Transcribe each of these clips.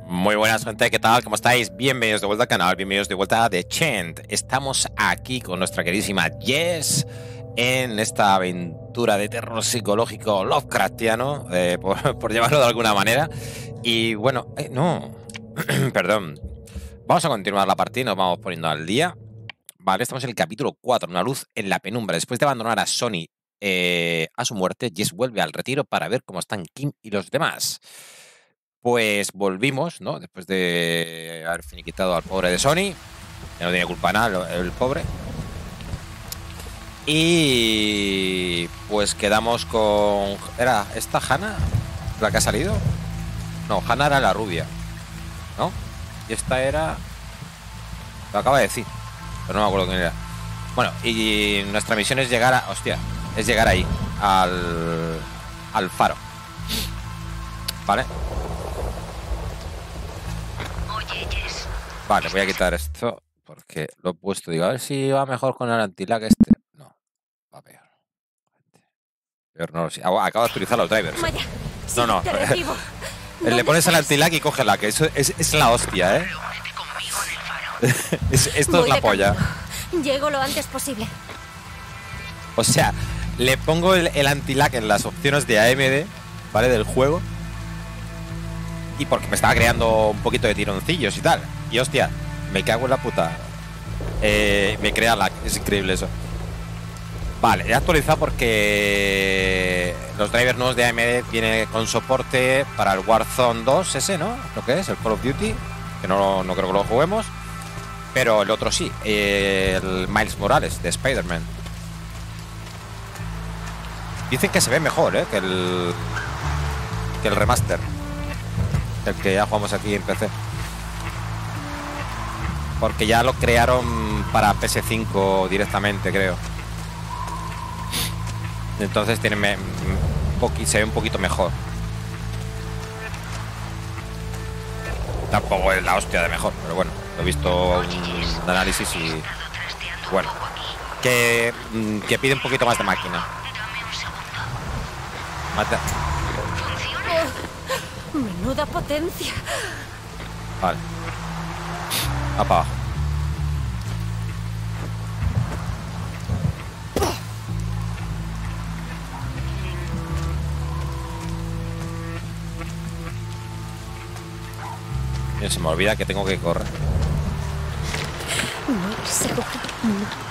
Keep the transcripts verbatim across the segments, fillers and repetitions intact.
Muy buenas, gente, ¿qué tal? ¿Cómo estáis? Bienvenidos de vuelta al canal, bienvenidos de vuelta a The Chant. Estamos aquí con nuestra queridísima Jess en esta aventura de terror psicológico Lovecraftiano, eh, por, por llamarlo de alguna manera. Y bueno, eh, no, perdón. Vamos a continuar la partida y nos vamos poniendo al día. Vale, estamos en el capítulo cuatro, una luz en la penumbra. Después de abandonar a Sonny eh, a su muerte, Jess vuelve al retiro para ver cómo están Kim y los demás. Pues volvimos, ¿no? Después de haber finiquitado al pobre de Sonny, que no tiene culpa nada, el pobre. Y pues quedamos con... ¿Era esta Hannah la que ha salido? No, Hannah era la rubia, ¿no? Y esta era... Lo acaba de decir, pero no me acuerdo quién era. Bueno, y nuestra misión es llegar a... Hostia, es llegar ahí, al... al faro. ¿Vale? Vale, voy a quitar esto porque lo he puesto. Digo, a ver si va mejor con el anti-lag este. No, va peor. Peor no lo sé. Acabo de actualizar los drivers. Vaya, no, no. Le pones el anti-lag y coge lag. Eso es, es la hostia, ¿eh? es, esto Voy es la polla. Camino. Llego lo antes posible. O sea, le pongo el, el anti-lag en las opciones de A M D, ¿vale? Del juego. Y porque me estaba creando un poquito de tironcillos y tal. Y hostia, me cago en la puta. Eh, me crea lag, es increíble eso. Vale, he actualizado porque los drivers nuevos de A M D vienen con soporte para el Warzone dos, ese, ¿no? Lo que es, el Call of Duty, que no, no creo que lo juguemos. Pero el otro sí, eh, el Miles Morales de Spider-Man. Dicen que se ve mejor, ¿eh? Que el, que el remaster. El que ya jugamos aquí en P C. Porque ya lo crearon para P S cinco directamente, creo. Entonces tiene me, me, se ve un poquito mejor. Tampoco es la hostia de mejor, pero bueno, lo he visto un análisis y... Bueno, que, que pide un poquito más de máquina. Mata. Oh, menuda potencia. Vale. Va para abajo. Mira, se me olvida que tengo que correr. No, seguro. No.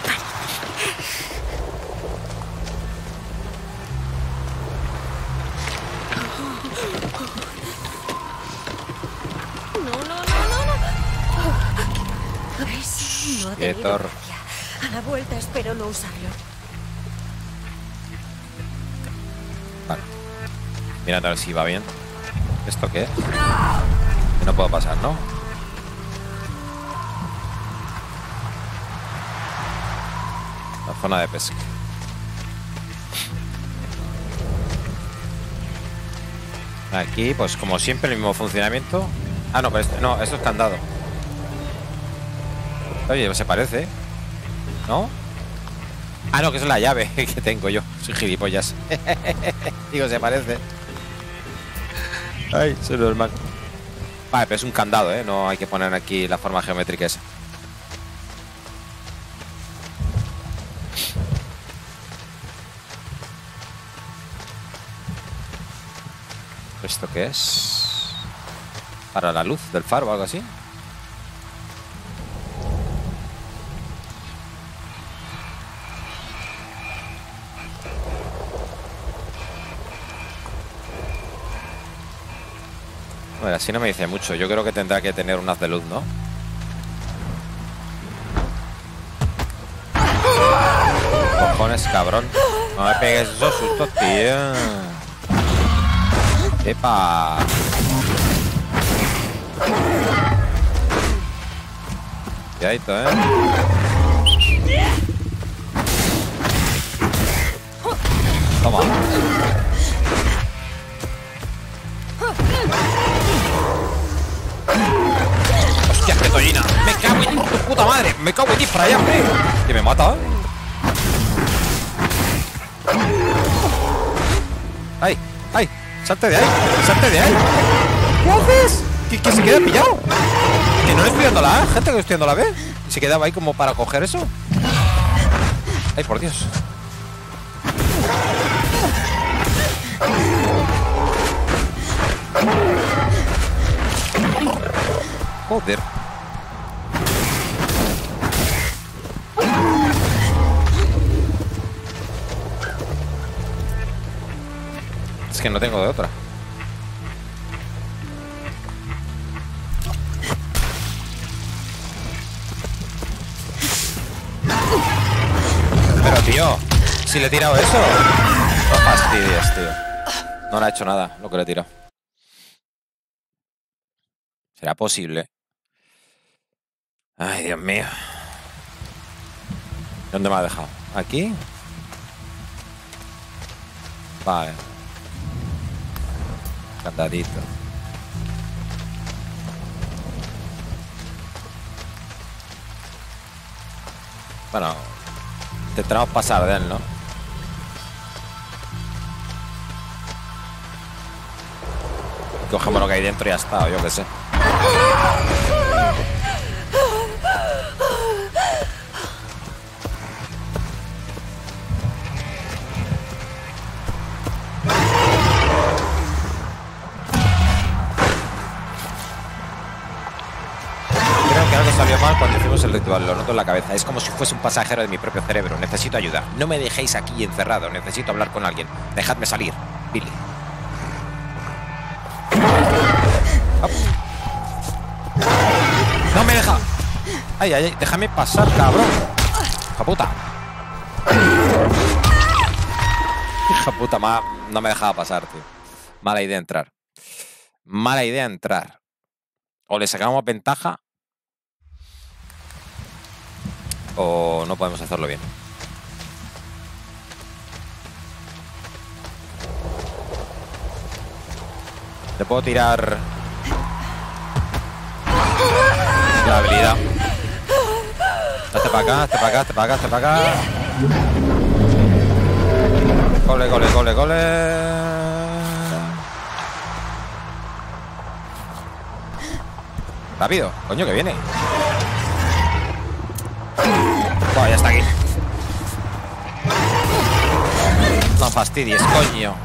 No Qué torre. A la vuelta espero no usarlo. Vale. Mira a ver si va bien. ¿Esto qué es? Que no puedo pasar, ¿no? La zona de pesca. Aquí, pues como siempre, el mismo funcionamiento. Ah, no, pero esto, no, esto es candado. Oye, se parece, ¿no? Ah, no, que es la llave que tengo yo. Soy gilipollas. Digo, se parece. Ay, soy normal. Vale, pero es un candado, ¿eh? No hay que poner aquí la forma geométrica esa. ¿Esto qué es? ¿Para la luz del faro o algo así? Bueno, así no me dice mucho. Yo creo que tendrá que tener un haz de luz, ¿no? Cojones, cabrón. No me pegues esos sustos, tío. ¡Epa! Cuidadito, ¿eh? Toma. ¡Hostia, qué tollina! ¡Me cago en tu puta madre! ¡Me cago en ti para allá, hombre! Que me mata, ¿eh? ¡Ay! ¡Ay! ¡Salte de ahí! ¡Salte de ahí! ¿Qué haces? que, que se queda pillado. Que no le estoy dando la A, gente, que le estoy dando la B. Y se quedaba ahí como para coger eso. Ay, por Dios. Joder. Es que no tengo de otra. Pero tío, si le he tirado eso. No fastidies, tío. No le ha hecho nada lo que le he tirado. ¿Será posible? Ay, Dios mío. ¿Dónde me ha dejado? ¿Aquí? Vale. Candadito. Bueno, intentaremos pasar de él, ¿no? Cogemos lo que hay dentro y ya está, yo qué sé. Creo que algo salió mal cuando hicimos el ritual, lo noto en la cabeza. Es como si fuese un pasajero de mi propio cerebro. Necesito ayuda. No me dejéis aquí encerrado. Necesito hablar con alguien. Dejadme salir. Billy. ¡No me deja! ¡Ay, ay, ay! ¡Déjame pasar, cabrón! ¡Hija puta! ¡Hija puta! Ma... No me dejaba pasar, tío. Mala idea entrar. Mala idea entrar. O le sacamos ventaja o no podemos hacerlo bien. Te puedo tirar la habilidad. Hazte para acá, hazte para acá, hazte para acá, hazte para acá. Gole, gole, gole, gole. Rápido, coño, que viene. Bueno, ya está aquí. No fastidies, coño.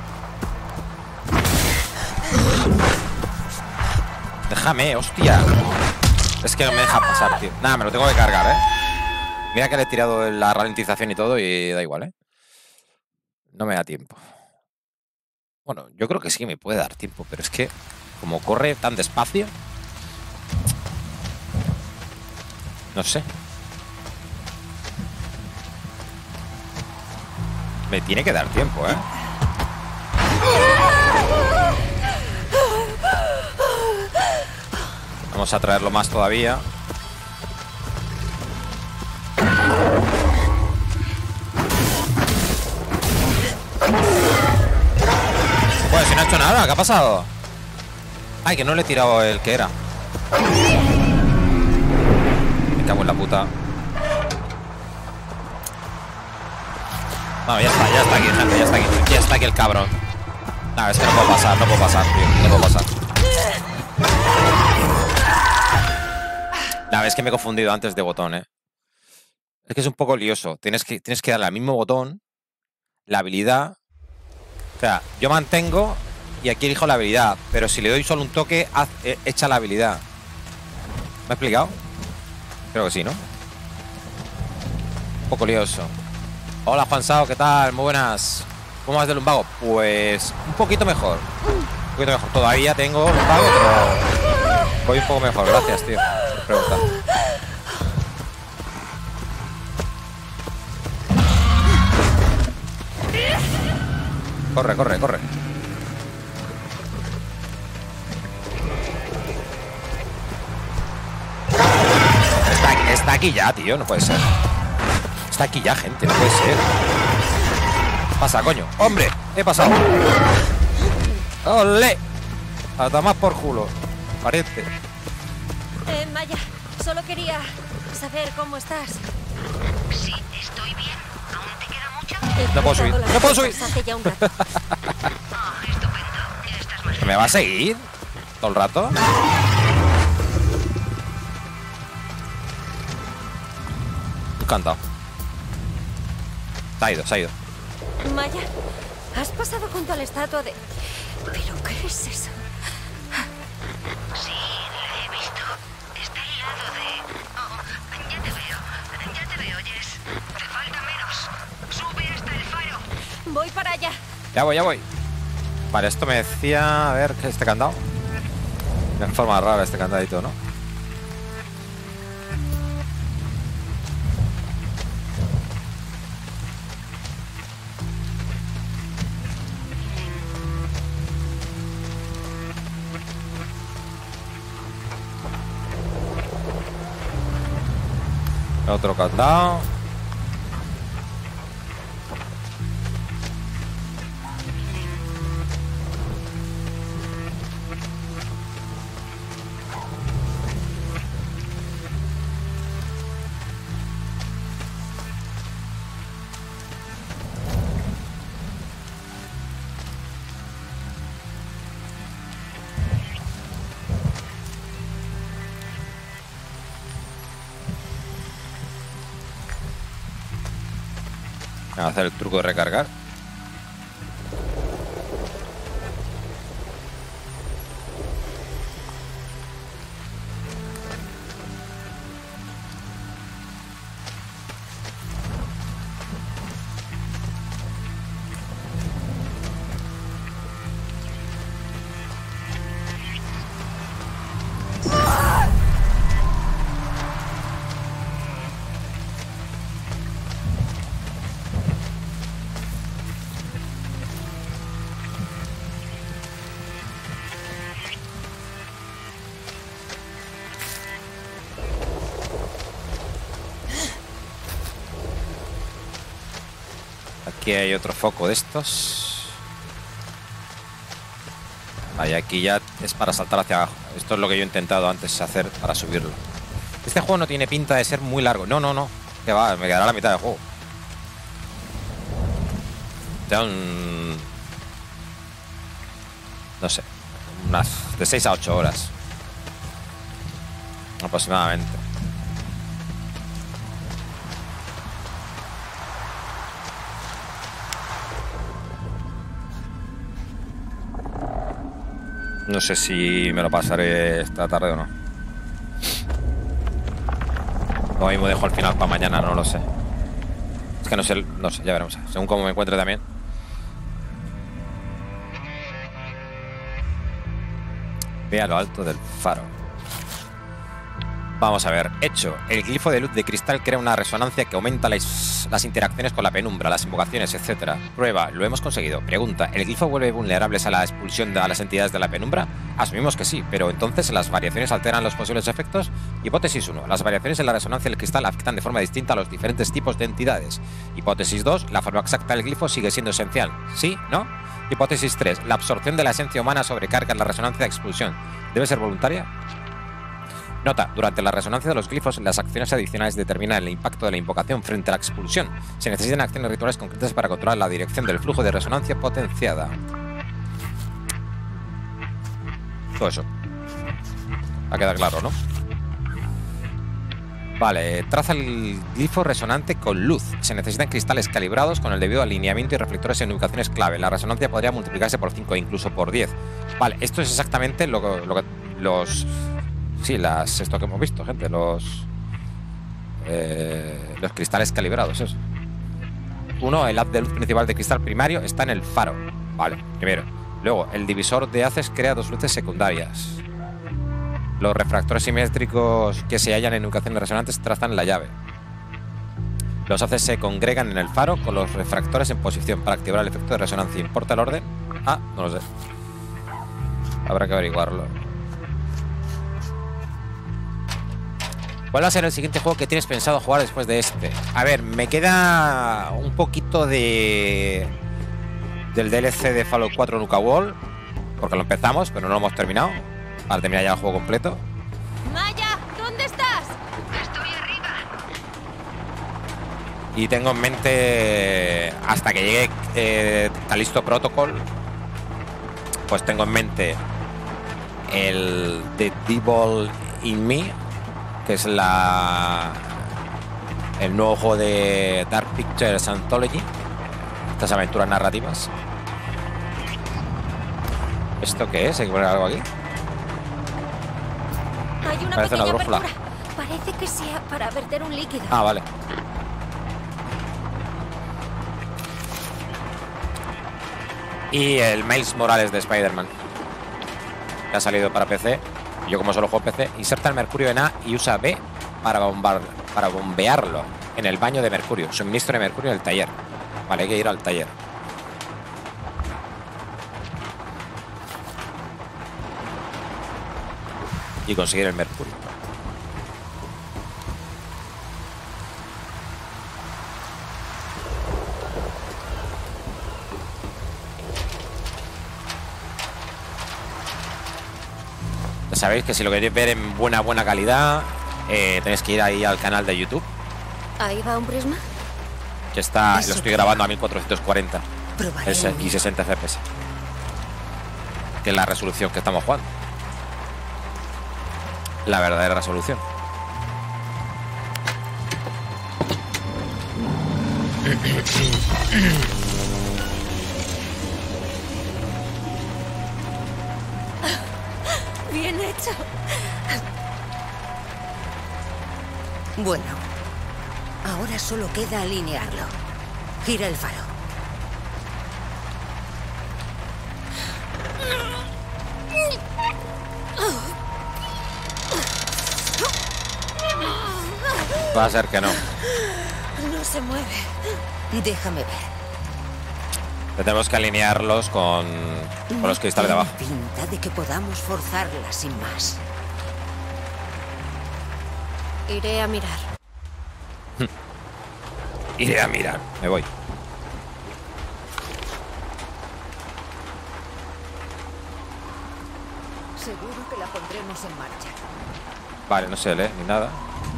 Déjame, hostia. Es que no me deja pasar, tío. Nada, me lo tengo que cargar, ¿eh? Mira que le he tirado la ralentización y todo y da igual, ¿eh? No me da tiempo. Bueno, yo creo que sí que me puede dar tiempo, pero es que como corre tan despacio... No sé. Me tiene que dar tiempo, ¿eh? Vamos a traerlo más todavía. Pues si no ha hecho nada, ¿qué ha pasado? Ay, que no le he tirado el que era. Me cago en la puta. No, ya está, ya está aquí, gente, ya está aquí. Ya está aquí el cabrón. No, es que no puedo pasar, no puedo pasar, tío. No puedo pasar. La vez que me he confundido antes de botón, eh. Es que es un poco lioso. Tienes que, tienes que darle al mismo botón, la habilidad. O sea, yo mantengo y aquí elijo la habilidad. Pero si le doy solo un toque, haz, eh, echa la habilidad. ¿Me he explicado? Creo que sí, ¿no? Un poco lioso. Hola, Juan Sao, ¿qué tal? Muy buenas. ¿Cómo vas de lumbago? Pues un poquito mejor. Un poquito mejor. Todavía tengo lumbago, pero voy un poco mejor. Gracias, tío, por preguntar. Corre, corre, corre. Está, está aquí ya, tío. No puede ser. Está aquí ya, gente. No puede ser. Pasa, coño. ¡Hombre! He pasado. ¡Ole! A tomar por culo. Parece. Eh, Maya, solo quería saber cómo estás. Sí, estoy bien. ¿Aún te queda mucho? He No puedo subir. cruzado las No puedo subir. cosas hace ya un rato. Ah, estupendo. Ya estás más ¿Me va a seguir? ¿Todo el rato? candado. Se ha ido, se ha ido. Maya, has pasado junto a la estatua de... ¿Pero qué es eso? Sí, la he visto. Está al lado de... Oh, ya te veo. Ya te veo, Jess. Te falta menos. Sube hasta el faro. Voy para allá. Ya voy, ya voy. Vale, esto me decía... A ver, ¿qué es este candado? De forma rara este candadito, ¿no? Otro candado. Voy a hacer el truco de recargar. Aquí hay otro foco de estos. Vale, aquí ya es para saltar hacia abajo. Esto es lo que yo he intentado antes hacer para subirlo. Este juego no tiene pinta de ser muy largo. No, no, no. Que va, me quedará la mitad del juego. Ya un... No sé. Unas de seis a ocho horas. Aproximadamente. No sé si me lo pasaré esta tarde o no. Lo mismo dejo al final para mañana, no lo sé. Es que no sé, no sé, ya veremos. Según cómo me encuentre también. Ve a lo alto del faro. Vamos a ver. Hecho. El glifo de luz de cristal crea una resonancia que aumenta las, las interacciones con la penumbra, las invocaciones, etcétera. Prueba. Lo hemos conseguido. Pregunta. ¿El glifo vuelve vulnerables a la expulsión de a las entidades de la penumbra? Asumimos que sí, pero entonces las variaciones alteran los posibles efectos. Hipótesis uno. Las variaciones en la resonancia del cristal afectan de forma distinta a los diferentes tipos de entidades. Hipótesis dos. La forma exacta del glifo sigue siendo esencial. ¿Sí? ¿No? Hipótesis tres. La absorción de la esencia humana sobrecarga la resonancia de expulsión. ¿Debe ser voluntaria? Nota, durante la resonancia de los glifos, las acciones adicionales determinan el impacto de la invocación frente a la expulsión. Se necesitan acciones rituales concretas para controlar la dirección del flujo de resonancia potenciada. Todo eso. Va a quedar claro, ¿no? Vale, traza el glifo resonante con luz. Se necesitan cristales calibrados con el debido alineamiento y reflectores en ubicaciones clave. La resonancia podría multiplicarse por cinco e incluso por diez. Vale, esto es exactamente lo, lo que los... Sí, las, esto que hemos visto, gente, los eh, los cristales calibrados, eso. Uno, el haz de luz principal de cristal primario está en el faro. Vale, primero. Luego, el divisor de haces crea dos luces secundarias. Los refractores simétricos que se hallan en ubicaciones resonantes trazan la llave. Los haces se congregan en el faro con los refractores en posición para activar el efecto de resonancia. ¿Importa el orden? Ah, no lo sé. Habrá que averiguarlo. ¿Cuál va a ser el siguiente juego que tienes pensado jugar después de este? A ver, me queda un poquito de... del D L C de Fallout cuatro Nuka Wall, porque lo empezamos, pero no lo hemos terminado. Para terminar ya el juego completo. Maya, ¿dónde estás? Estoy arriba. Y tengo en mente, hasta que llegue eh, Callisto Protocol, pues tengo en mente el The Devil in Me, que es la el nuevo juego de Dark Pictures Anthology, estas aventuras narrativas. ¿Esto qué es? ¿Hay que poner algo aquí? Hay una Parece una pequeña brújula. apertura. Parece que sea para verter un líquido. Ah, vale. Y el Miles Morales de Spider-Man, que ha salido para P C. Yo como solo juego P C, inserta el mercurio en A y usa B para, bombar, para bombearlo en el baño de mercurio. Suministro de mercurio en el taller. Vale, hay que ir al taller. Y conseguir el mercurio. Ya sabéis que si lo queréis ver en buena, buena calidad, eh, tenéis que ir ahí al canal de YouTube, Ahí va un prisma. que está, Eso lo estoy te grabando a mil cuatrocientos cuarenta Probaré ese- el y mío. sesenta F P S, que es la resolución que estamos jugando. La verdadera resolución. Bien hecho. Bueno, ahora solo queda alinearlo. Gira el faro. Va a ser que no. No se mueve. Déjame ver. Tenemos que alinearlos con, con los cristales de No abajo. tiene pinta de que podamos forzarla sin más. Iré a mirar. Iré a mirar. Me voy. Seguro que la pondremos en marcha. Vale, no se lee ni nada.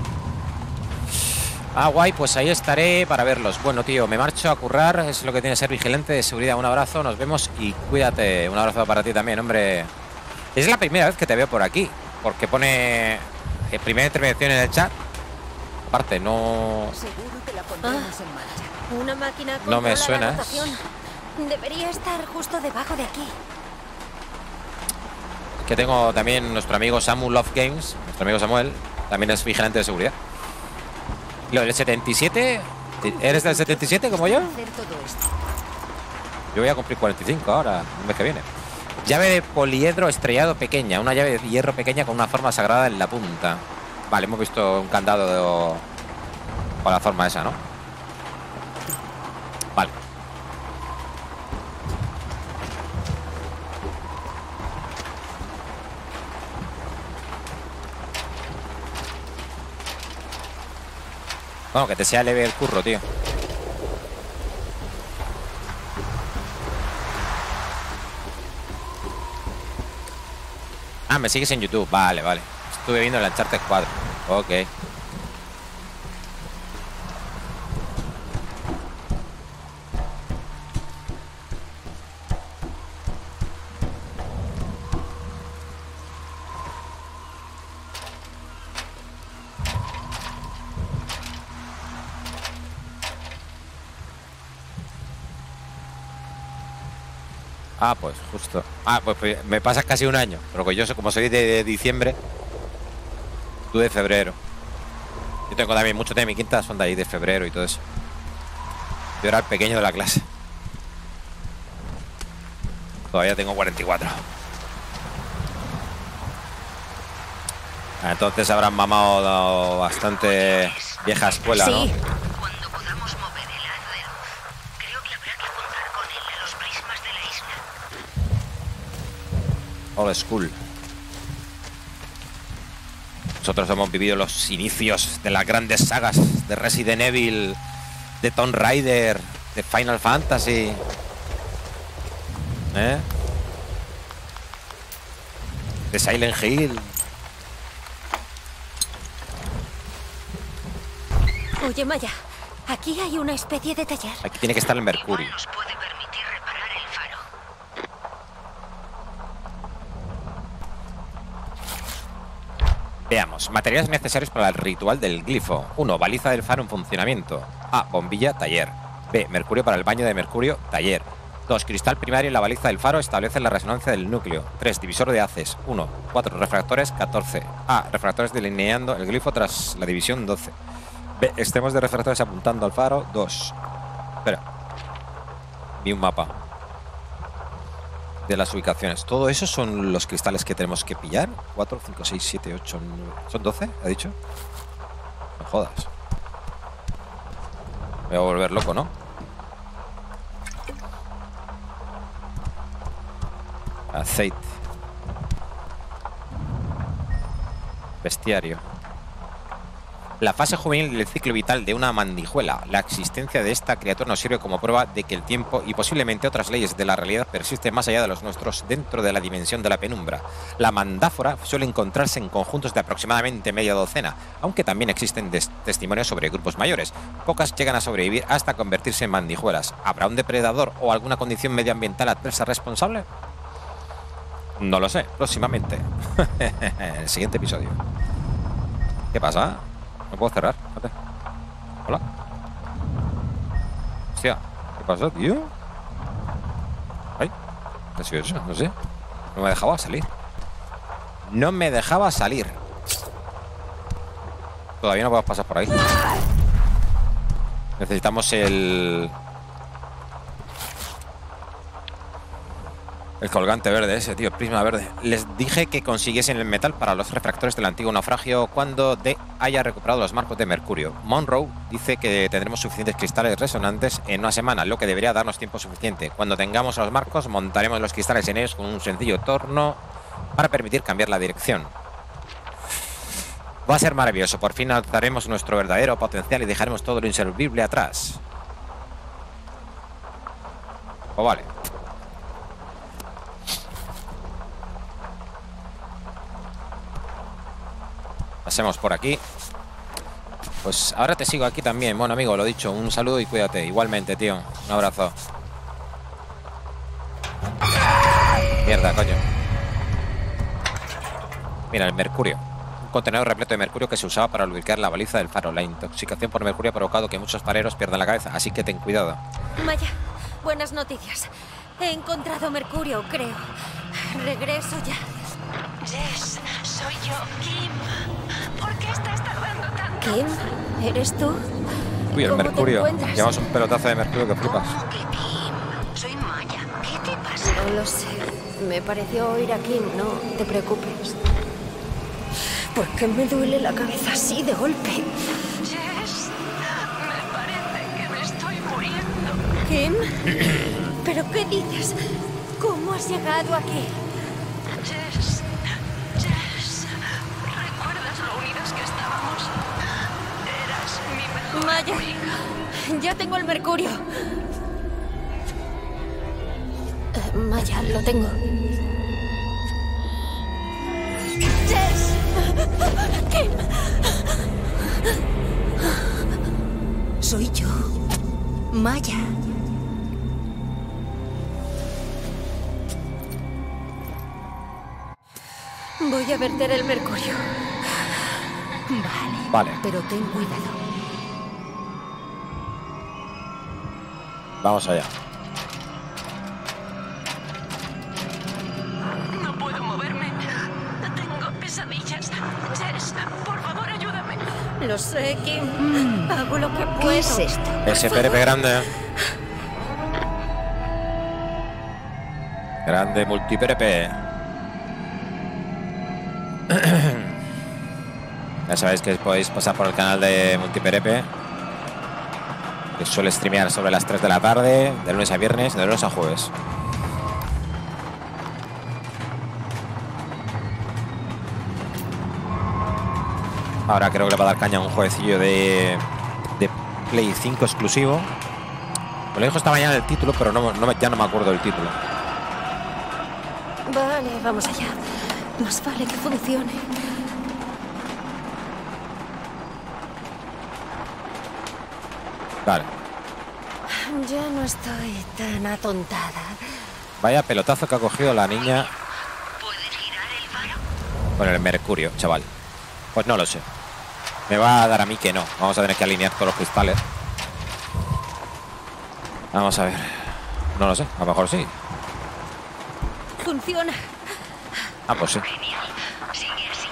Ah, guay, pues ahí estaré para verlos. Bueno, tío, me marcho a currar. Es lo que tiene ser vigilante de seguridad. Un abrazo, nos vemos y cuídate. Un abrazo para ti también, hombre. Es la primera vez que te veo por aquí, porque pone eh, primera intervención en el chat. Aparte, no... Seguro que la pondremos en marcha. Una máquina No me controla suena, la ¿eh? rotación. Debería estar justo debajo de aquí. Que tengo también nuestro amigo Samu Love Games. Nuestro amigo Samuel también es vigilante de seguridad. Lo del setenta y siete. ¿Eres del setenta y siete como yo? Hacer todo esto. Yo voy a cumplir cuarenta y cinco ahora, el mes que viene. Llave de poliedro estrellado pequeña. Una llave de hierro pequeña con una forma sagrada en la punta. Vale, hemos visto un candado de... con la forma esa, ¿no? Vale. Bueno, que te sea leve el curro, tío. Ah, me sigues en YouTube. Vale, vale. Estuve viendo el Uncharted cuatro. Ok. Ah, pues justo. Ah, pues, pues me pasa casi un año. Pero que yo, sé- como soy de diciembre, tú de febrero. Yo tengo también mucho de mi quinta, son de ahí de febrero y todo eso. Yo era el pequeño de la clase. Todavía tengo cuarenta y cuatro. Ah, entonces habrán mamado bastante vieja escuela, Sí. ¿no? Cuando podamos mover el haz de luz, creo que habrá que juntar con él a los prismas de la isla. Old school. Nosotros hemos vivido los inicios de las grandes sagas de Resident Evil, de Tomb Raider, de Final Fantasy. ¿Eh? De Silent Hill. Oye, Maya, aquí hay una especie de taller. Aquí tiene que estar el mercurio. Igual nos puede permitir reparar el faro. Veamos. Materiales necesarios para el ritual del glifo. uno. Baliza del faro en funcionamiento. A. Bombilla, taller. B. Mercurio para el baño de mercurio, taller. dos. Cristal primario en la baliza del faro establece la resonancia del núcleo. tres. Divisor de haces. uno. cuatro. Refractores, catorce. A. Refractores delineando el glifo tras la división, doce. B. Extremos de refractores apuntando al faro, dos. Espera. Vi un mapa de las ubicaciones. ¿Todo eso son los cristales que tenemos que pillar? cuatro, cinco, seis, siete, ocho, nueve. ¿Son doce? ¿Ha dicho? No jodas. Me voy a volver loco, ¿no? Aceite. Bestiario. La fase juvenil del ciclo vital de una mandijuela. La existencia de esta criatura nos sirve como prueba de que el tiempo y posiblemente otras leyes de la realidad persisten más allá de los nuestros dentro de la dimensión de la penumbra. La mandáfora suele encontrarse en conjuntos de aproximadamente media docena, aunque también existen testimonios sobre grupos mayores. Pocas llegan a sobrevivir hasta convertirse en mandijuelas. ¿Habrá un depredador o alguna condición medioambiental adversa responsable? No lo sé, próximamente. En el siguiente episodio. ¿Qué pasa? ¿No puedo cerrar? Espérate. Hola. Hostia, ¿qué pasó, tío? Ay, ¿qué ha sido eso? No sé. No me dejaba salir. No me dejaba salir. Todavía no podemos pasar por ahí. Necesitamos el... El colgante verde ese, tío, prisma verde. Les dije que consiguiesen el metal para los refractores del antiguo naufragio cuando D haya recuperado los marcos de mercurio. Monroe dice que tendremos suficientes cristales resonantes en una semana, lo que debería darnos tiempo suficiente. Cuando tengamos los marcos, montaremos los cristales en ellos con un sencillo torno para permitir cambiar la dirección. Va a ser maravilloso. Por fin alzaremos nuestro verdadero potencial y dejaremos todo lo inservible atrás. Pues vale. Pasemos por aquí. Pues ahora te sigo aquí también. Bueno, amigo, lo dicho, un saludo y cuídate. Igualmente, tío. Un abrazo. Mierda, coño. Mira, el mercurio. Un contenedor repleto de mercurio que se usaba para lubricar la baliza del faro. La intoxicación por mercurio ha provocado que muchos fareros pierdan la cabeza, así que ten cuidado. Maya, buenas noticias. He encontrado mercurio, creo. Regreso ya. Jess, soy yo, Kim. ¿Por qué estás tardando tanto? ¿Kim? ¿Eres tú? Uy, el ¿Cómo te mercurio. encuentras? Llevamos un pelotazo de mercurio que flipas. ¿Cómo que Kim? Soy Maya. ¿Qué te pasa? No lo sé. Me pareció oír a Kim. No te preocupes. ¿Por qué me duele la cabeza así de golpe? Jess, me parece que me estoy muriendo. ¿Kim? ¿Pero qué dices? ¿Cómo has llegado aquí? Jess, Jess, ¿recuerdas lo unidas que estábamos? Eras mi mejor Maya, amiga. ya tengo el mercurio. Eh, Maya, lo tengo. Jess. Kim. Soy yo, Maya. Voy a verter el mercurio. Vale. Vale. Pero ten cuidado. Vamos allá. No puedo moverme. Tengo pesadillas. Jess, por favor, ayúdame. Lo sé, Kim. Hago lo que puedo. ¿Qué es esto? Ese P R P grande. Grande multi P R P. Ya sabéis que podéis pasar por el canal de MultiPRP, que suele streamear sobre las tres de la tarde, de lunes a viernes, de lunes a jueves. Ahora creo que le va a dar caña a un jueguecillo de, de Play cinco exclusivo. Me lo dijo esta mañana el título, pero no, no, ya no me acuerdo del título. Vale, vamos allá. Más vale que funcione. Vale. Ya no estoy tan atontada. Vaya pelotazo que ha cogido la niña ¿Puedes girar el faro? con el mercurio, chaval. Pues no lo sé. Me va a dar a mí que no. Vamos a tener que alinear todos los cristales. Vamos a ver. No lo sé, a lo mejor sí. Funciona. Ah, pues sí. Genial. Sigue así.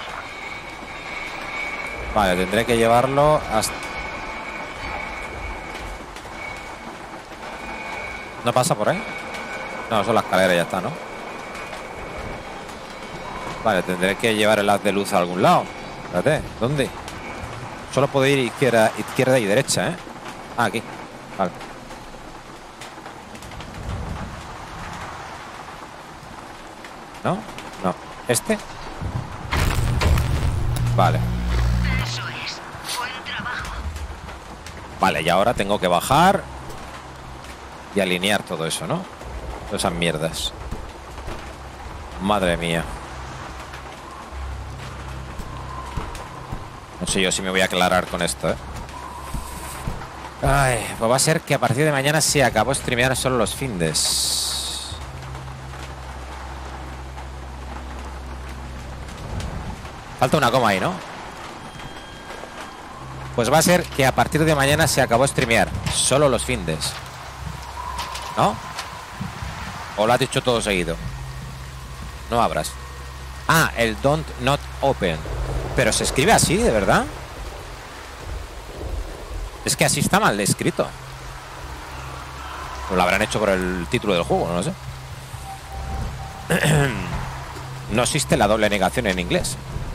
Vale, tendré que llevarlo hasta... ¿No pasa por ahí? No, son las escaleras y ya está, ¿no? Vale, tendré que llevar el haz de luz a algún lado. Espérate, ¿dónde? Solo puedo ir izquierda, izquierda y derecha, ¿eh? Ah, aquí. Vale. ¿No? No. ¿Este? Vale. Eso es. Buen trabajo. Vale, y ahora tengo que bajar y alinear todo eso, ¿no? Todas esas mierdas. Madre mía. No sé yo si me voy a aclarar con esto, ¿eh? Ay, pues va a ser que a partir de mañana se acabó streamear solo los findes. Falta una coma ahí, ¿no? Pues va a ser que a partir de mañana se acabó streamear solo los findes. ¿No? ¿O lo has dicho todo seguido? No abras. Ah, el don't not open. Pero se escribe así, ¿de verdad? Es que así está mal escrito. O lo habrán hecho por el título del juego, no lo sé. No existe la doble negación en inglés.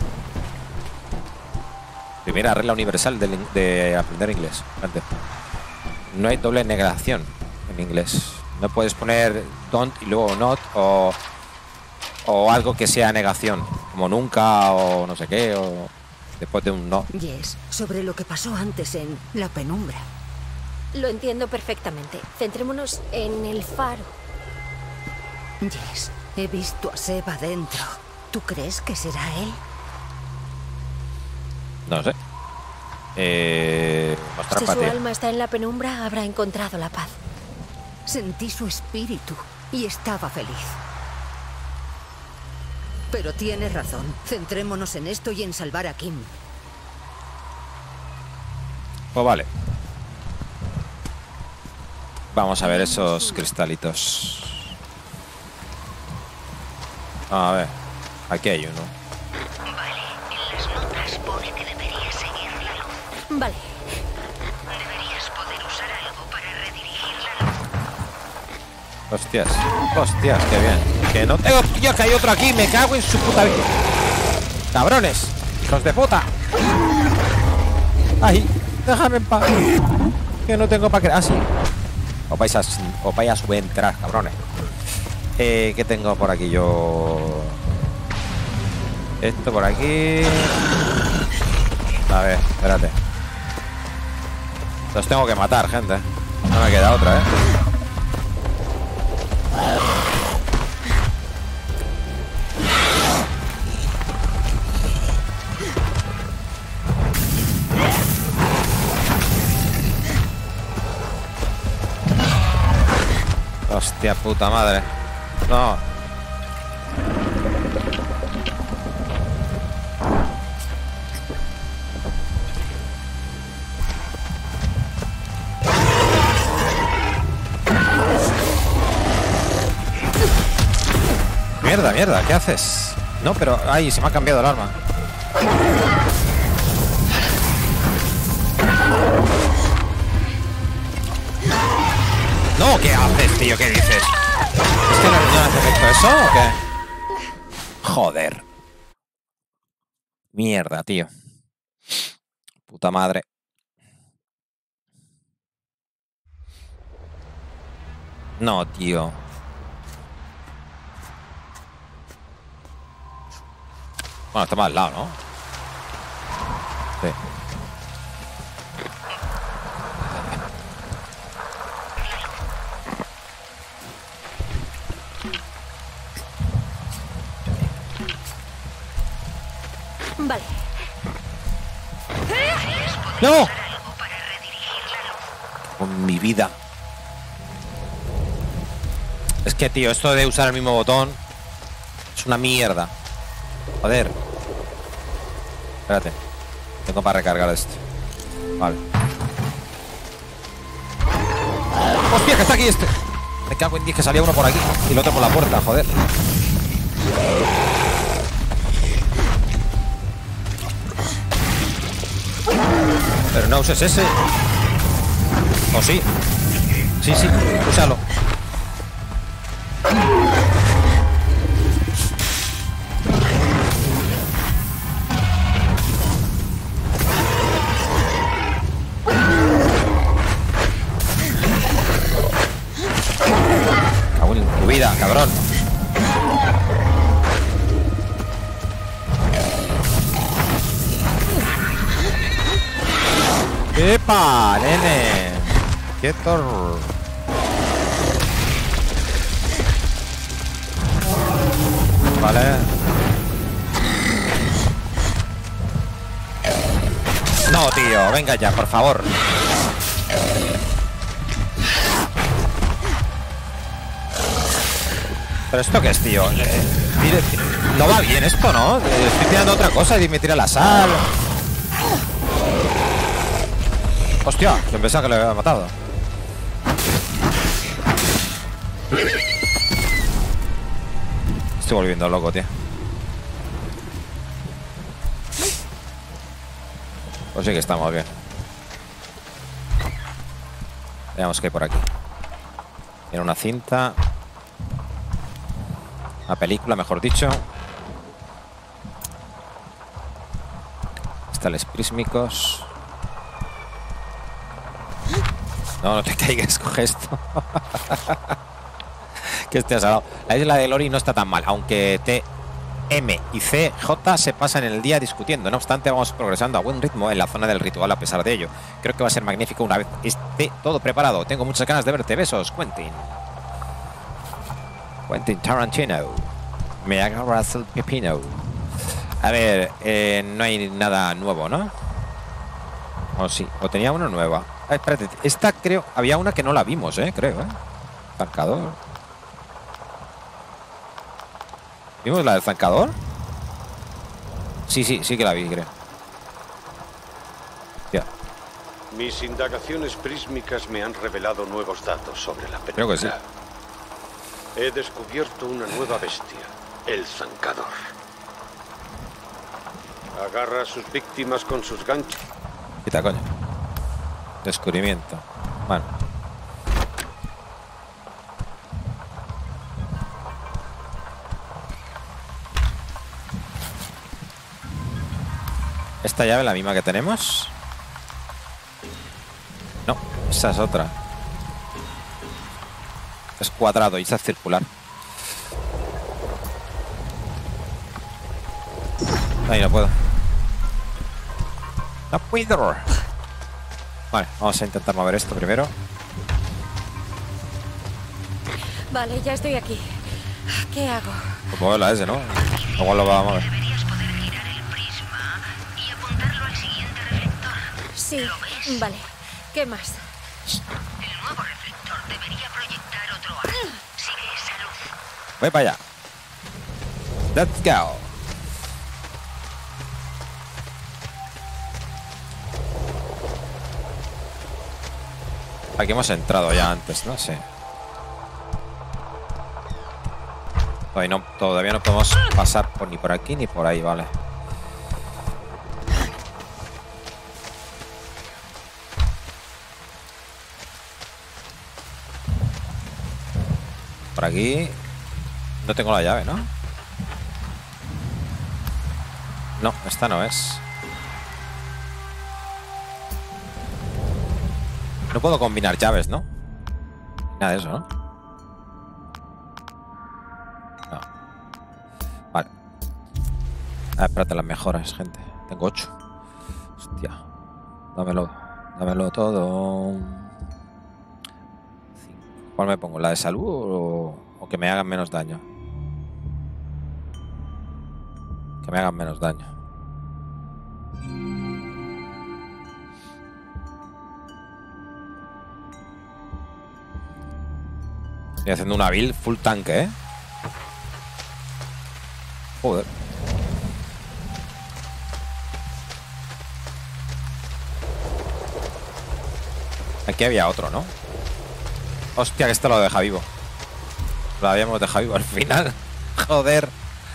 Primera regla universal de, de aprender inglés. Antes. No hay doble negación en inglés. No puedes poner don't y luego not o, o algo que sea negación, como nunca o no sé qué, o después de un no. Jess, sobre lo que pasó antes en la penumbra. Lo entiendo perfectamente. Centrémonos en el faro. Jess, he visto a Seba dentro. ¿Tú crees que será él? No sé. Eh, mostrar Si su patria. alma está en la penumbra, habrá encontrado la paz. Sentí su espíritu y estaba feliz. Pero tienes razón. Centrémonos en esto y en salvar a Kim. Pues vale. Vamos a ver esos cristalitos. A ver. Aquí hay uno. Vale, en las notas pone que deberías seguir la luz. Vale. Deberías poder usar algo para redirigir la luz. Hostias. Hostias, qué bien. Que no tengo... Tío, que hay otro aquí. Me cago en su puta vida. Cabrones. Hijos de puta. Ay, déjame en paz. Que no tengo para creer. Ah, sí. Os vais a, os vais a subentrar, cabrones. Eh, ¿qué tengo por aquí yo? Esto por aquí. A ver, espérate. Los tengo que matar, gente. No me queda otra, ¿eh? Hostia puta madre. No. Mierda, mierda, ¿qué haces? No, pero... Ay, se me ha cambiado el arma. No, ¿qué haces, tío? ¿Qué dices? ¿Es que no, no hace efecto eso o qué? Joder. Mierda, tío. Puta madre. No, tío. Bueno, está más al lado, ¿no? Sí. Vale. ¡No! Algo para redirigir la luz. Con mi vida. Es que, tío, esto de usar el mismo botón es una mierda. Joder. Espérate. Tengo para recargar esto. Vale. ¡Hostia, que está aquí este! Me cago en diez, que salía uno por aquí y el otro por la puerta, joder. Pero no uses ese. ¿O sí? Sí, sí, úsalo. Cago en tu vida, cabrón. ¡Epa, nene! ¡Qué tor... Vale. No, tío, venga ya, por favor. ¿Pero esto qué es, tío? Eh, tire, tire. No va bien esto, ¿no? Eh, estoy tirando otra cosa y me tira la sal. Hostia, yo pensaba que le había matado. Estoy volviendo loco, tío. Pues sí que estamos bien. Veamos qué hay por aquí. Tiene una cinta. Una película, mejor dicho. Cristales prísmicos. No, no te caigas, coge esto. Que esté asalado. La isla de Lori no está tan mal, aunque T, M y C, J se pasan el día discutiendo. No obstante, vamos progresando a buen ritmo en la zona del ritual a pesar de ello. Creo que va a ser magnífico una vez esté todo preparado. Tengo muchas ganas de verte. Besos, Quentin. Quentin Tarantino. Me agarras el pepino. A ver, eh, no hay nada nuevo, ¿no? O sí, o tenía una nueva. Ah, espérate, esta creo... Había una que no la vimos, ¿eh? Creo, ¿eh? Zancador. ¿Vimos la del zancador? Sí, sí, sí que la vi, creo. Ya. Mis indagaciones prísmicas me han revelado nuevos datos sobre la película. Creo que sí. He descubierto una nueva bestia, el zancador. Agarra a sus víctimas con sus ganchos. Quita, coño. Descubrimiento. Bueno. ¿Esta llave es la misma que tenemos? No, esa es otra. Es cuadrado y esa es circular. Ahí no puedo. No puedo. Vale, vamos a intentar mover esto primero. Vale, ya estoy aquí. ¿Qué hago? Pues mover la S, ¿no? Igual lo va a mover. Deberías poder girar el prisma y apuntarlo al siguiente reflector. Sí, ¿Lo ves? vale. ¿Qué más? El nuevo reflector debería proyectar otro haz. Sigue esa luz. Voy para allá. Let's go. Aquí hemos entrado ya antes, no sé. Todavía no, todavía no podemos pasar por, ni por aquí ni por ahí, vale. Por aquí no tengo la llave, ¿no? No, esta no es. No puedo combinar llaves, ¿no? Nada de eso, ¿no? No. Vale. Ah, espérate, las mejoras, gente. Tengo ocho. Hostia. Dámelo. Dámelo todo. ¿Cuál me pongo? ¿La de salud o, o que me hagan menos daño? Que me hagan menos daño. Estoy haciendo una build full tanque, ¿eh? Joder. Aquí había otro, ¿no? Hostia, que esto lo deja vivo. Lo habíamos dejado vivo al final. Joder.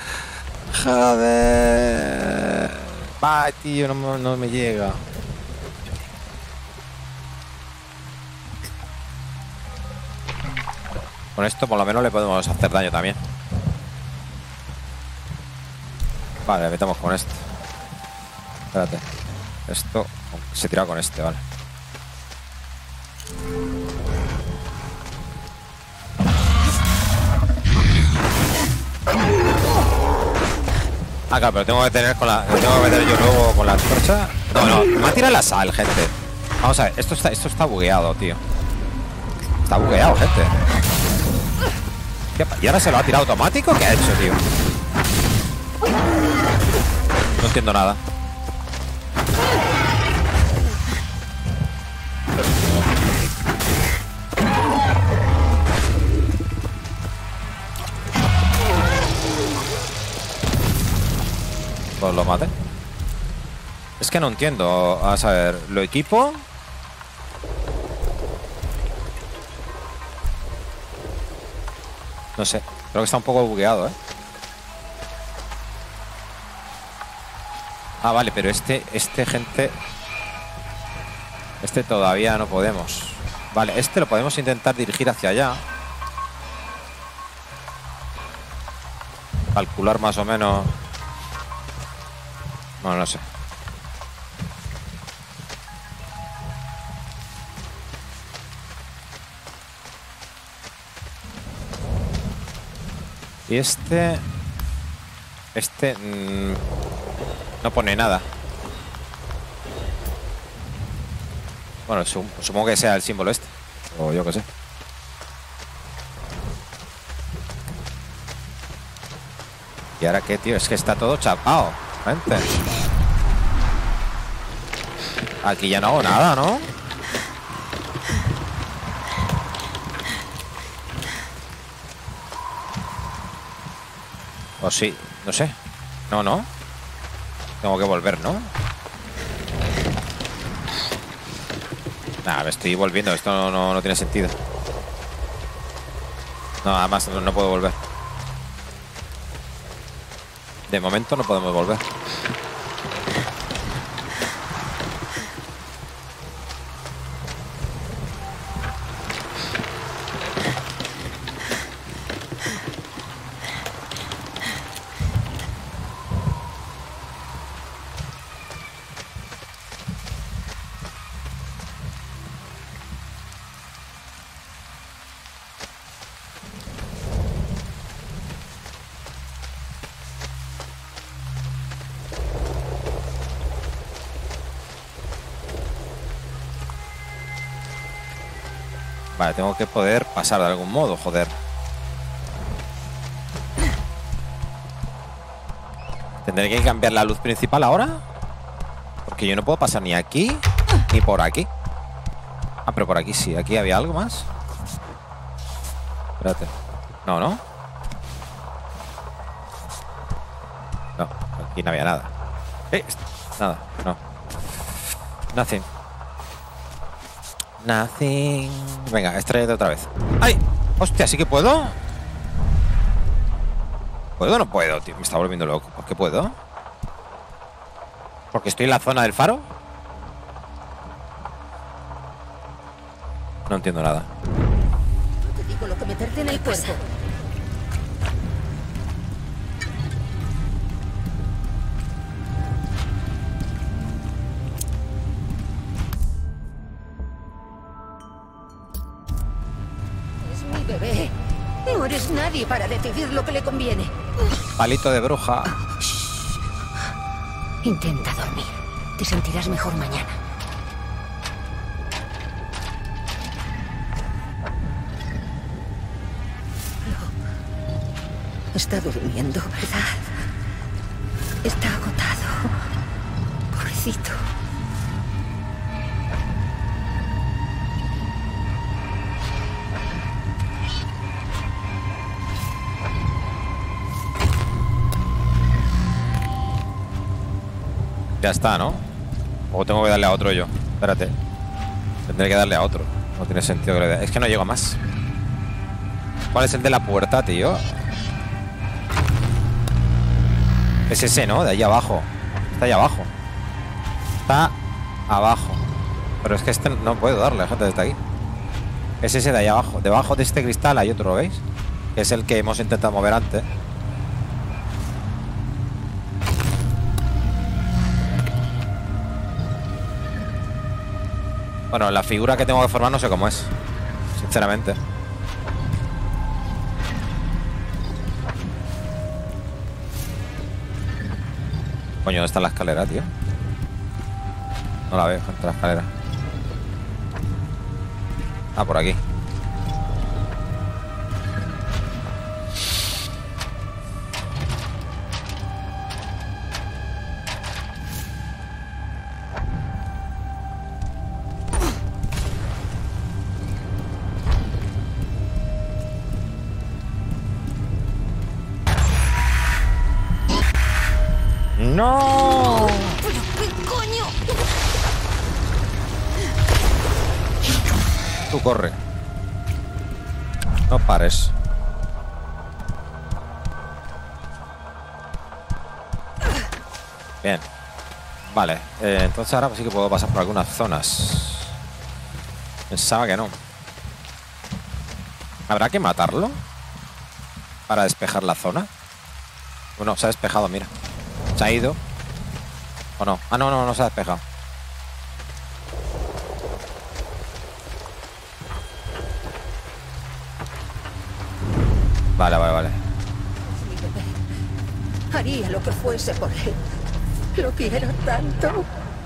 Joder. Va, tío, no, me- no me llega. Con esto por lo menos le podemos hacer daño también. Vale, le metemos con esto. Espérate. Esto se tira con este, vale. Ah, claro, pero tengo que tener con la. Tengo que meter yo luego con la antorcha. No, no, me ha tirado la sal, gente. Vamos a ver, esto está, esto está bugueado, tío. Está bugueado, gente. ¿Qué pa- ¿Y ahora se lo ha tirado automático? ¿Qué ha hecho, tío? No entiendo nada. Pues lo mate. Es que no entiendo. Vamos a ver, lo equipo. No sé, creo que está un poco bugueado, ¿eh? Ah, vale, pero este, este, gente... Este todavía no podemos. Vale, este lo podemos intentar dirigir hacia allá. Calcular más o menos... No, no sé. Y este... Este... mmm, no pone nada. Bueno, sum- supongo que sea el símbolo este. O yo qué sé. ¿Y ahora qué, tío? Es que está todo chapado. Gente. Aquí ya no hago nada, ¿no? O sí, no sé. No, no. Tengo que volver, ¿no? Nada, me estoy volviendo. Esto no, no, no tiene sentido. No, además no, no puedo volver. De momento no podemos volver. Vale, tengo que poder pasar de algún modo, joder. ¿Tendré que cambiar la luz principal ahora? Porque yo no puedo pasar ni aquí ni por aquí. Ah, pero por aquí sí. ¿Aquí había algo más? Espérate. No, ¿no? No, aquí no había nada. Eh, nada, no. Nothing. Nothing. Venga, extrae otra vez. ¡Ay! ¡Hostia! ¿Sí que puedo? ¿Puedo o no puedo, tío? Me está volviendo loco. ¿Por qué puedo? ¿Porque estoy en la zona del faro? No entiendo nada. No te digo lo que meterte en el cuerpo. Es mi bebé. No eres nadie para decidir lo que le conviene. Palito de bruja. Intenta dormir. Te sentirás mejor mañana. Está durmiendo, ¿verdad? Está agotado. Pobrecito. Ya está, ¿no? O tengo que darle a otro yo. Espérate. Tendré que darle a otro. No tiene sentido que le dé. Es que no llego más. ¿Cuál es el de la puerta, tío? Es ese, ¿no? De ahí abajo. Está ahí abajo. Está abajo. Pero es que este no puedo darle, gente, desde aquí. Es ese de ahí abajo. Debajo de este cristal hay otro, ¿veis? Que es el que hemos intentado mover antes. Bueno, la figura que tengo que formar no sé cómo es, sinceramente. Coño, ¿dónde está la escalera, tío? No la veo, gente, la escalera. Ah, por aquí. ¡No! ¿Pero qué coño? Tú corre. No pares. Bien. Vale. Eh, entonces ahora sí que puedo pasar por algunas zonas. Pensaba que no. ¿Habrá que matarlo? Para despejar la zona. Bueno, se ha despejado, mira. ¿Se ha ido? ¿O no? Ah, no, no, no se ha despejado. Vale, vale, vale. Mi bebé. Haría lo que fuese por él. Lo quiero tanto.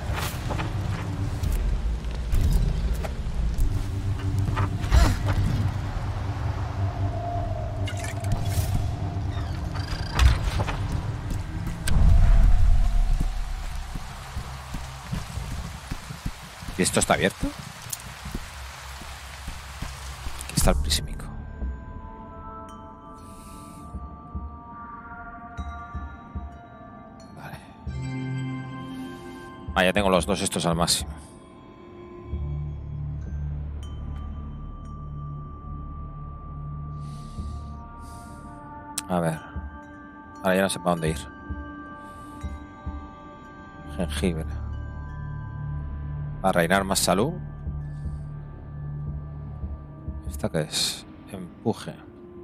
¿Y esto está abierto? Aquí está el prismático. Vale. Ah, ya tengo los dos estos al máximo. A ver. Ahora ya no sé para dónde ir. Jengibre. Para reinar más salud. ¿Esta qué es? Empuje.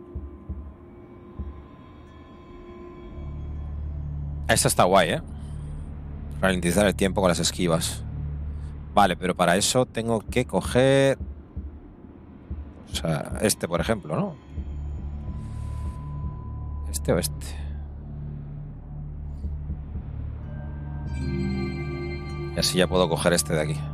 Esta está guay, ¿eh? Ralentizar el tiempo con las esquivas. Vale, pero para eso tengo que coger... O sea, este, por ejemplo, ¿no? Este o este. Y así ya puedo coger este de aquí.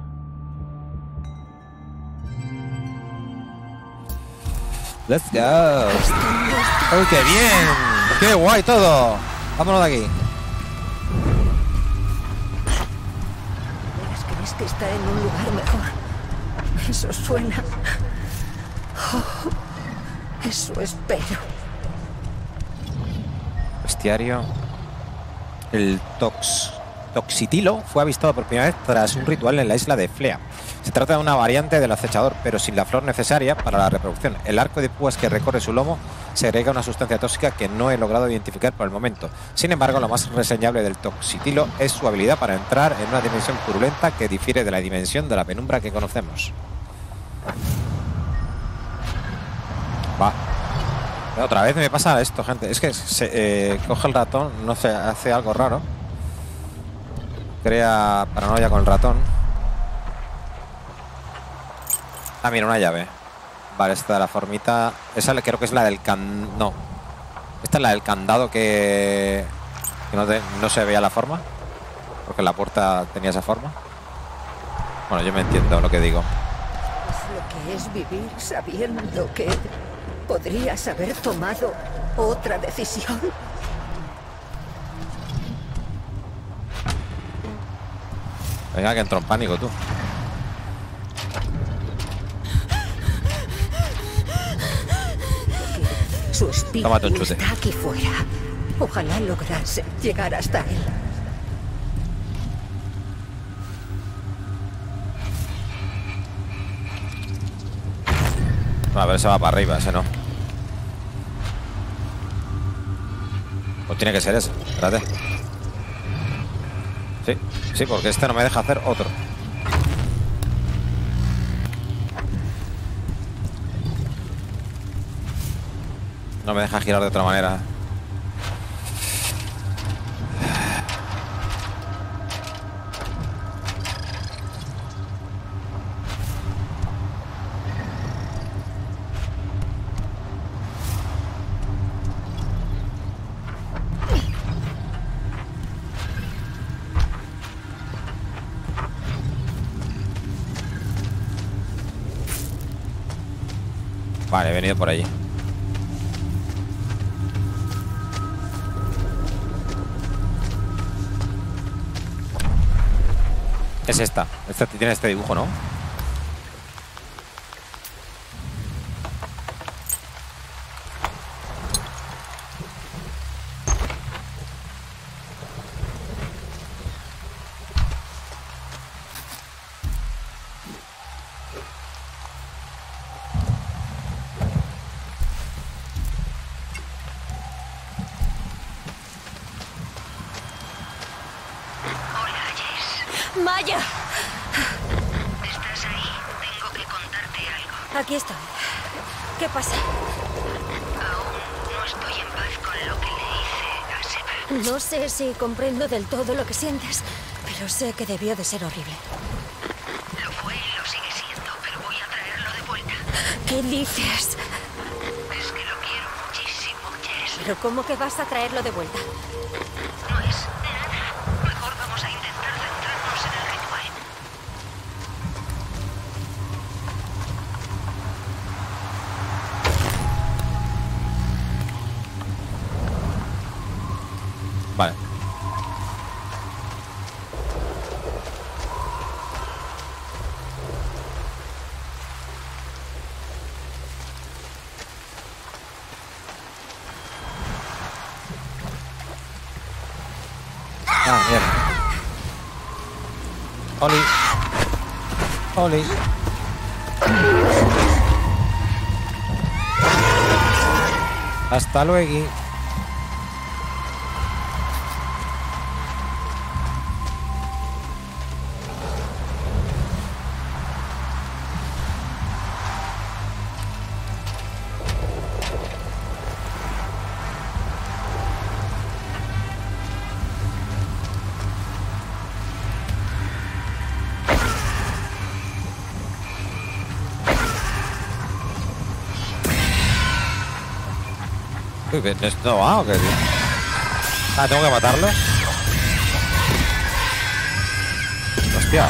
Let's go. ¡Oh, qué bien! ¡Qué guay todo! Vámonos de aquí. ¿Crees que está en un lugar mejor? Eso suena... Oh, eso espero. Bestiario. El Tox. Toxitilo fue avistado por primera vez tras un ritual en la isla de Flea. Se trata de una variante del acechador, pero sin la flor necesaria para la reproducción. El arco de púas que recorre su lomo segrega una sustancia tóxica que no he logrado identificar por el momento. Sin embargo, lo más reseñable del Toxitilo es su habilidad para entrar en una dimensión purulenta que difiere de la dimensión de la penumbra que conocemos. Va. Otra vez me pasa esto, gente. Es que se eh, coge el ratón, no sé, hace algo raro. Crea paranoia con el ratón. Ah, mira, una llave. Vale, esta de la formita. Esa creo que es la del can... No. Esta es la del candado que... que no, te... no se veía la forma. Porque la puerta tenía esa forma. Bueno, yo me entiendo lo que digo. Es lo que es vivir sabiendo que podrías haber tomado otra decisión. Venga, que entro en pánico, tú. Su espíritu Tómate un chute. está aquí fuera. Ojalá lograse llegar hasta él. A ver, se va para arriba, ese no. Pues tiene que ser ese. Espérate. Sí, sí, porque este no me deja hacer otro. No me deja girar de otra manera. Vale, he venido por allí. Es esta. Esta tiene este dibujo, ¿no? ¡Maya! ¿Estás ahí? Tengo que contarte algo. Aquí estoy. ¿Qué pasa? Aún no estoy en paz con lo que le hice a Seba. No sé si comprendo del todo lo que sientes, pero sé que debió de ser horrible. Lo fue y lo sigue siendo, pero voy a traerlo de vuelta. ¿Qué dices? Es que lo quiero muchísimo, Jess. ¿Pero cómo que vas a traerlo de vuelta? No es de nada. Mejor vamos a intentar centrarnos en el ritual. Vale. Ah, mierda. Oli. Oli. Hasta luego. Uy, ¿que esto va o qué, tío? Ah, tengo que matarlo. Hostia.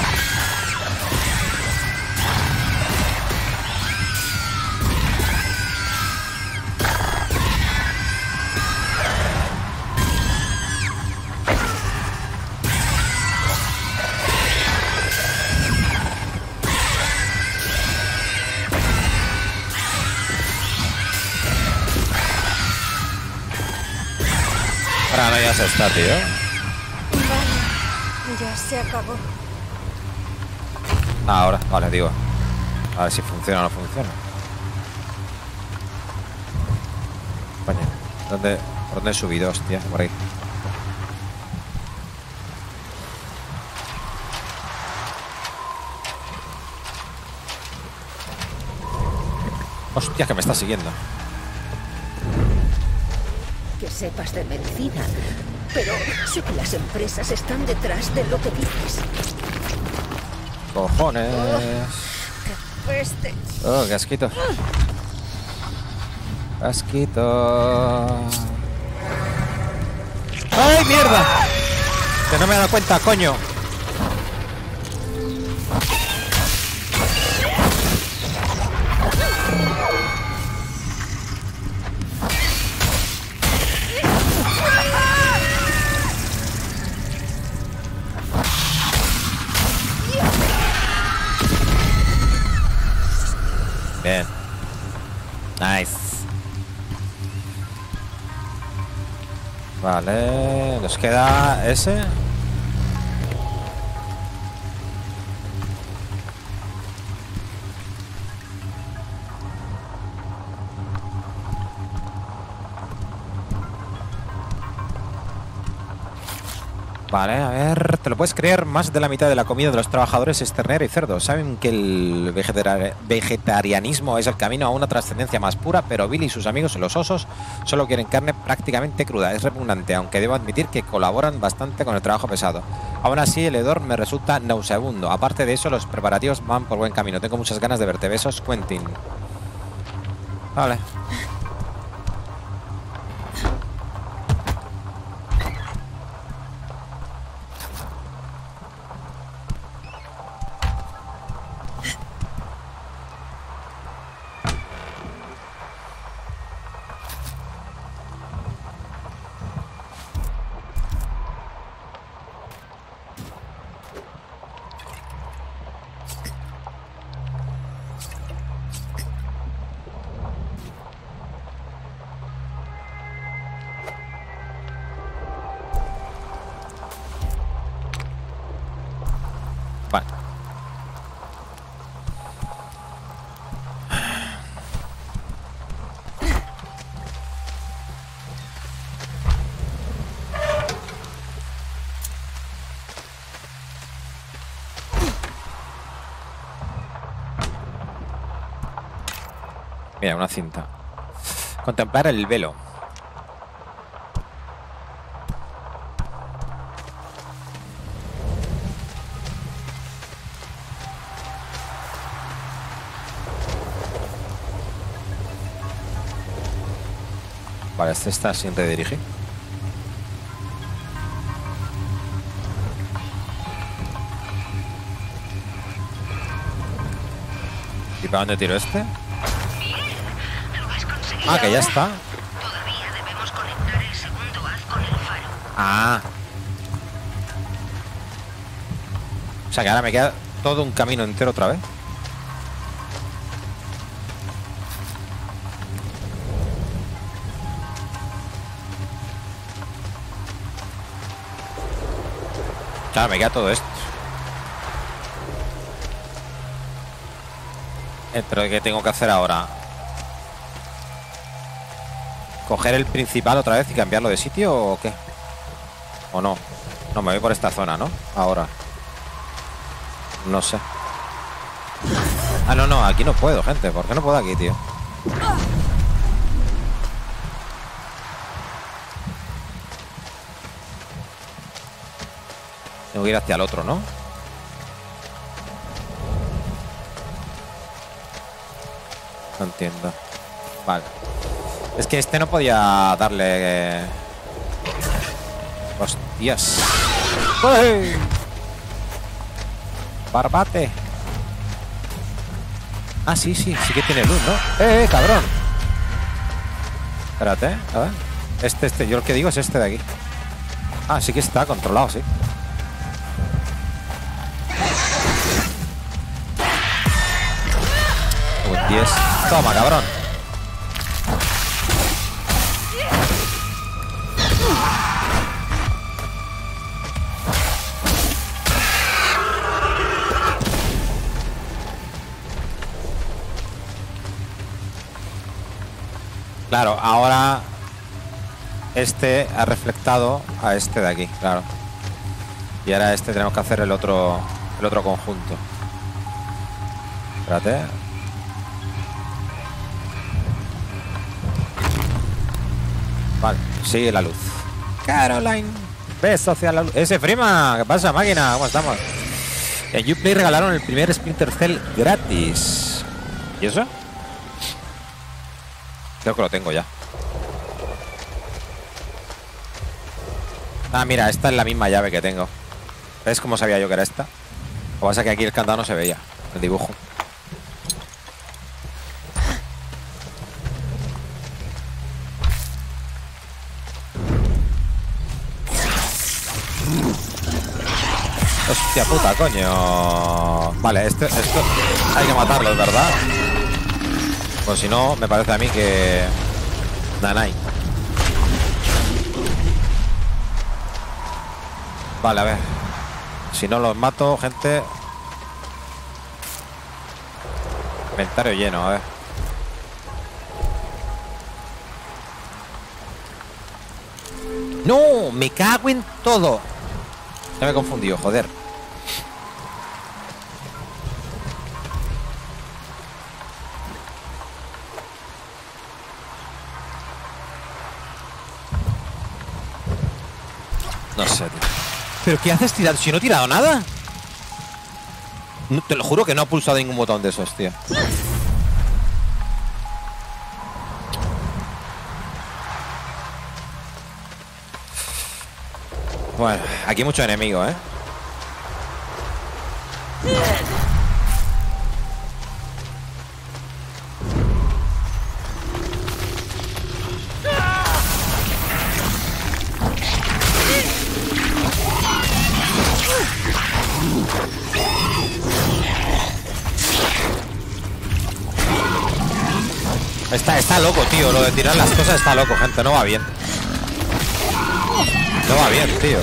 Ahora no, ya se está, tío. Vale, ya se acabó. Ah, ahora, vale, digo. A ver si funciona o no funciona. Coño, ¿dónde, ¿por dónde he subido, hostia? Por ahí. Hostia, que me está siguiendo. Que sepas de medicina, pero sé que las empresas están detrás de lo que dices. Cojones. ¡Qué peste! Oh, qué asquito. Asquito. ¡Ay, mierda! Que no me he dado cuenta, coño. Bien. Nice. Vale, nos queda ese. Vale, a ver, te lo puedes creer, más de la mitad de la comida de los trabajadores es ternera y cerdo. Saben que el vegetari- vegetarianismo es el camino a una trascendencia más pura, pero Billy y sus amigos, los osos, solo quieren carne prácticamente cruda. Es repugnante, aunque debo admitir que colaboran bastante con el trabajo pesado. Aún así, el hedor me resulta nauseabundo. Aparte de eso, los preparativos van por buen camino. Tengo muchas ganas de verte. Besos, Quentin. Vale. Vale. Mira, una cinta. Contemplar el velo. Vale, este está sin redirigir. ¿Y para dónde tiro este? Lo has conseguido. Ah, que ya está. Todavía debemos conectar el segundo haz con el faro. Ah. O sea que ahora me queda todo un camino entero otra vez. Claro, me queda todo esto. Eh, Pero ¿qué tengo que hacer ahora? ¿Coger el principal otra vez y cambiarlo de sitio o qué? ¿O no? No, me voy por esta zona, ¿no? Ahora. No sé. Ah, no, no, aquí no puedo, gente. ¿Por qué no puedo aquí, tío? Tengo que ir hacia el otro, ¿no? No entiendo. Vale. Es que este no podía darle... eh, Hostias. ¡Uy! Barbate. Ah, sí, sí, sí que tiene luz, ¿no? ¡Eh, eh, cabrón! Espérate, a ver. Este, este, yo el que digo es este de aquí. Ah, sí que está controlado, sí. Un diez. Toma, cabrón. Claro, ahora este ha reflectado a este de aquí, claro. Y ahora este tenemos que hacer el otro, el otro conjunto. Espérate. Vale, sigue la luz. Caroline, beso hacia la luz. Ese Frima, ¿qué pasa, máquina? ¿Cómo estamos? En Uplay regalaron el primer Splinter Cell gratis. ¿Y eso? Creo que lo tengo ya. Ah, mira, esta es la misma llave que tengo. ¿Ves cómo sabía yo que era esta? Lo que pasa es que aquí el candado no se veía, el dibujo. Hostia puta, coño. Vale, este, esto hay que matarlo, es verdad. Pues si no, me parece a mí que... Nanay. Vale, a ver. Si no los mato, gente... Inventario lleno, a ver. ¡No! ¡Me cago en todo! Ya me he confundido, joder. No sé, tío. ¿Pero qué haces tirando? Si no he tirado nada. No, te lo juro que no he pulsado ningún botón de esos, tío. Bueno, aquí hay mucho enemigo, ¿eh? Está, está loco, tío. Lo de tirar las cosas está loco, gente. No va bien. No va bien, tío.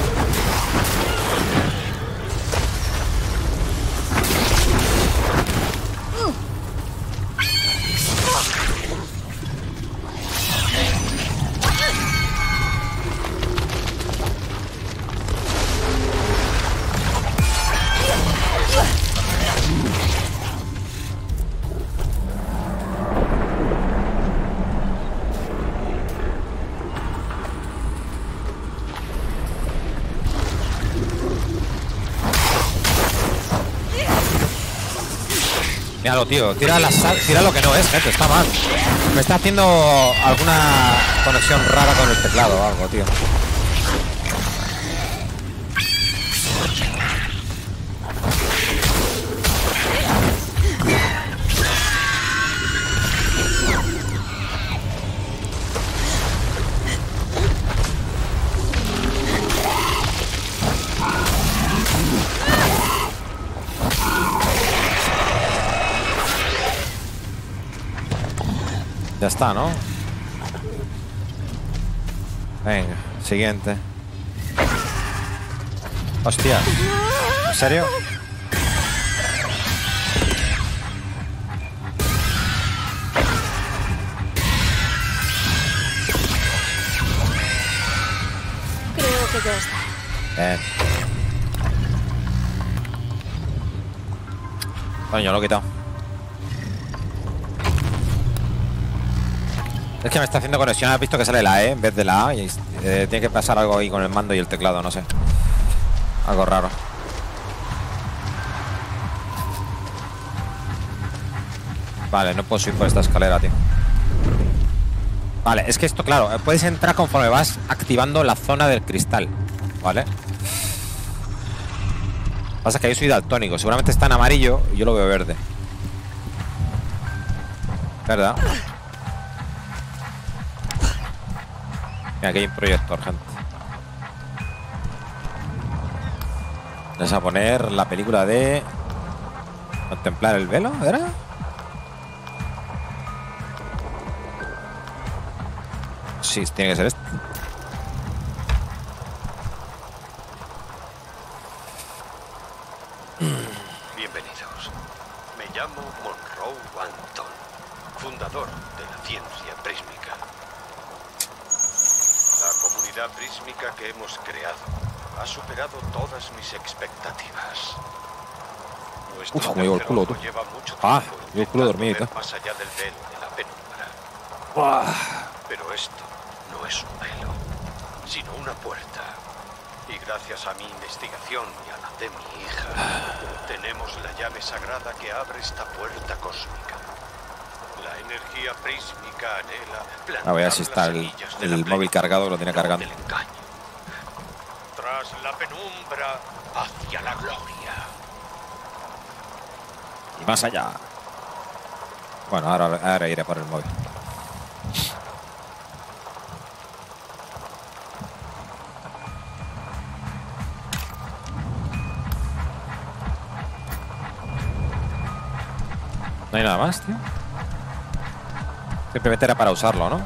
Míralo, tío. Tira, la sal, tira lo que no es, gente. Está mal. Me está haciendo alguna conexión rara con el teclado o algo, tío. Ya está, ¿no? Venga, siguiente. Hostia. ¿En serio? Creo que ya está. Bien. Coño, lo he quitado. Es que me está haciendo conexión. Has visto que sale la E en vez de la A. Y eh, tiene que pasar algo ahí con el mando y el teclado, no sé. Algo raro. Vale, no puedo subir por esta escalera, tío. Vale, es que esto, claro, puedes entrar conforme vas activando la zona del cristal. Vale. Pasa que yo soy daltónico. Seguramente está en amarillo y yo lo veo verde. ¿Verdad? Mira, aquí hay un proyector, gente. Vamos a poner la película de Contemplar el velo, ¿era? Sí, tiene que ser este. Bienvenidos. Me llamo Monroe Anton, fundador de la ciencia prísmica. La comunidad prísmica que hemos creado ha superado todas mis expectativas. Nuestro Uf, me llevo el culo, tú. lleva mucho Ah, tiempo llevo el culo dormido, intentando ver más allá del velo de la penumbra. Uah. Pero esto no es un velo, sino una puerta. Y gracias a mi investigación y a la de mi hija, tenemos la llave sagrada que abre esta puerta cósmica. La energía prísmica anhela plantar A ver si está las el, semillas de el la móvil plenitud, cargado, lo tiene no cargando. del engaño. Tras la penumbra, hacia la gloria. Y más allá. Bueno, ahora, ahora iré por el móvil. No hay nada más, tío. Simplemente era para usarlo, ¿no?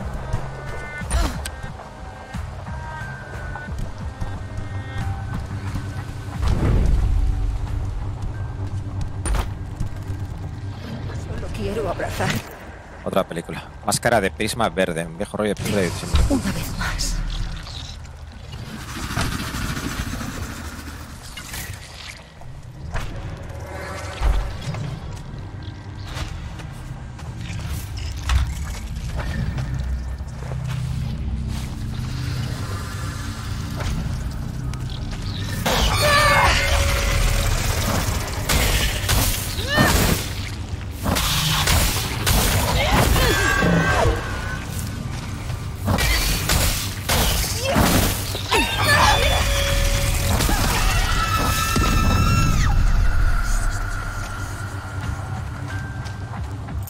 Solo quiero abrazar Otra película. Máscara de prisma verde. Un viejo rollo de película de diciembre. una vez más.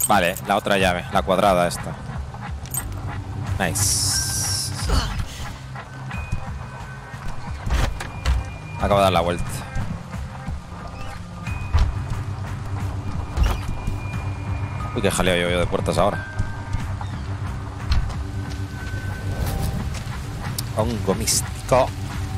Vale, la otra llave, la cuadrada esta. Nice. Acabo de dar la vuelta. Uy, qué jaleo yo, yo de puertas ahora. Hongo místico.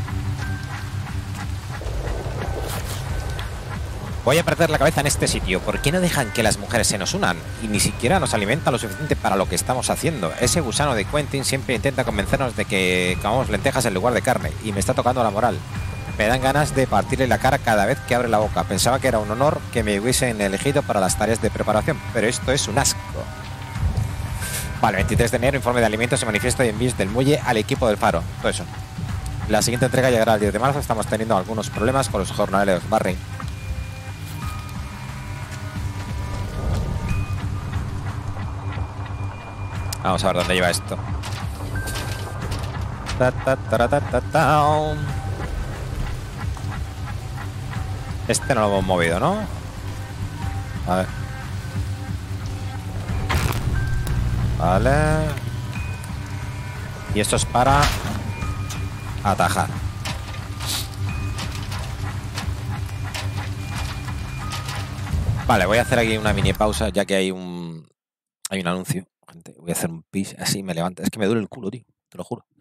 Voy a perder la cabeza en este sitio. ¿Por qué no dejan que las mujeres se nos unan? Y ni siquiera nos alimentan lo suficiente para lo que estamos haciendo. Ese gusano de Quentin siempre intenta convencernos de que comamos lentejas en lugar de carne. Y me está tocando la moral. Me dan ganas de partirle la cara cada vez que abre la boca. Pensaba que era un honor que me hubiesen elegido para las tareas de preparación. Pero esto es un asco. Vale, veintitrés de enero, informe de alimentos y manifiesto de envíos del muelle al equipo del faro. Todo eso. La siguiente entrega llegará el diez de marzo. Estamos teniendo algunos problemas con los jornaleros. Barry. Vamos a ver dónde lleva esto. Ta, ta, ta, ta, ta, ta. Este no lo hemos movido, ¿no? A ver. Vale. Y esto es para atajar. Vale, voy a hacer aquí una mini pausa ya que hay un hay un anuncio. Gente, voy a hacer un pis así me levanta. Es que me duele el culo, tío. Te lo juro.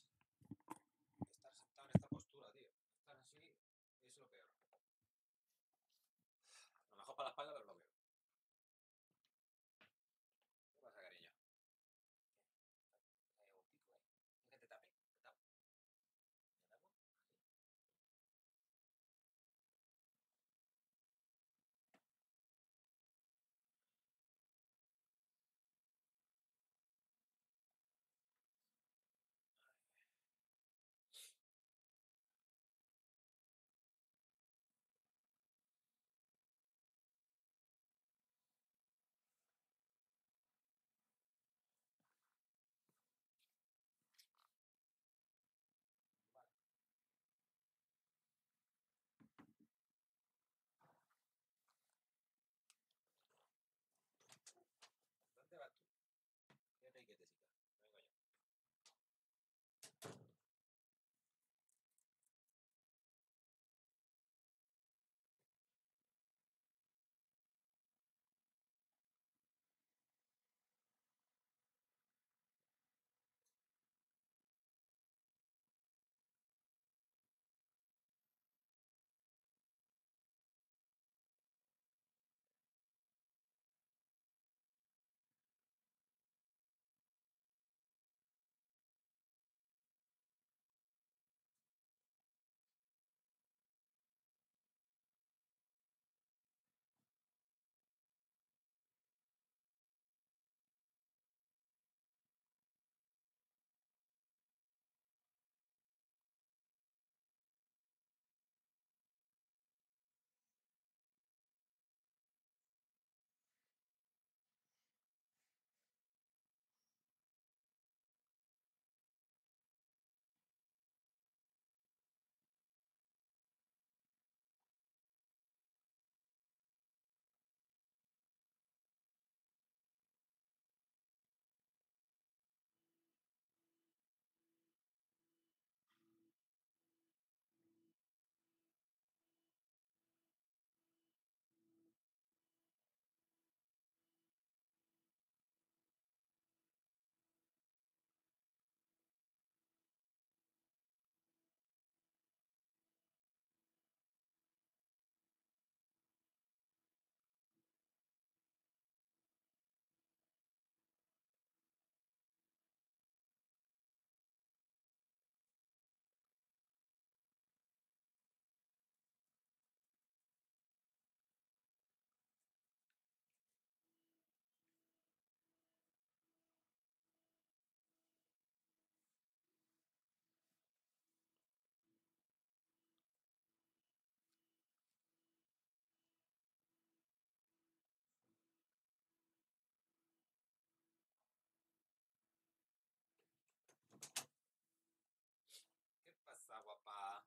¿Qué pasa, guapa?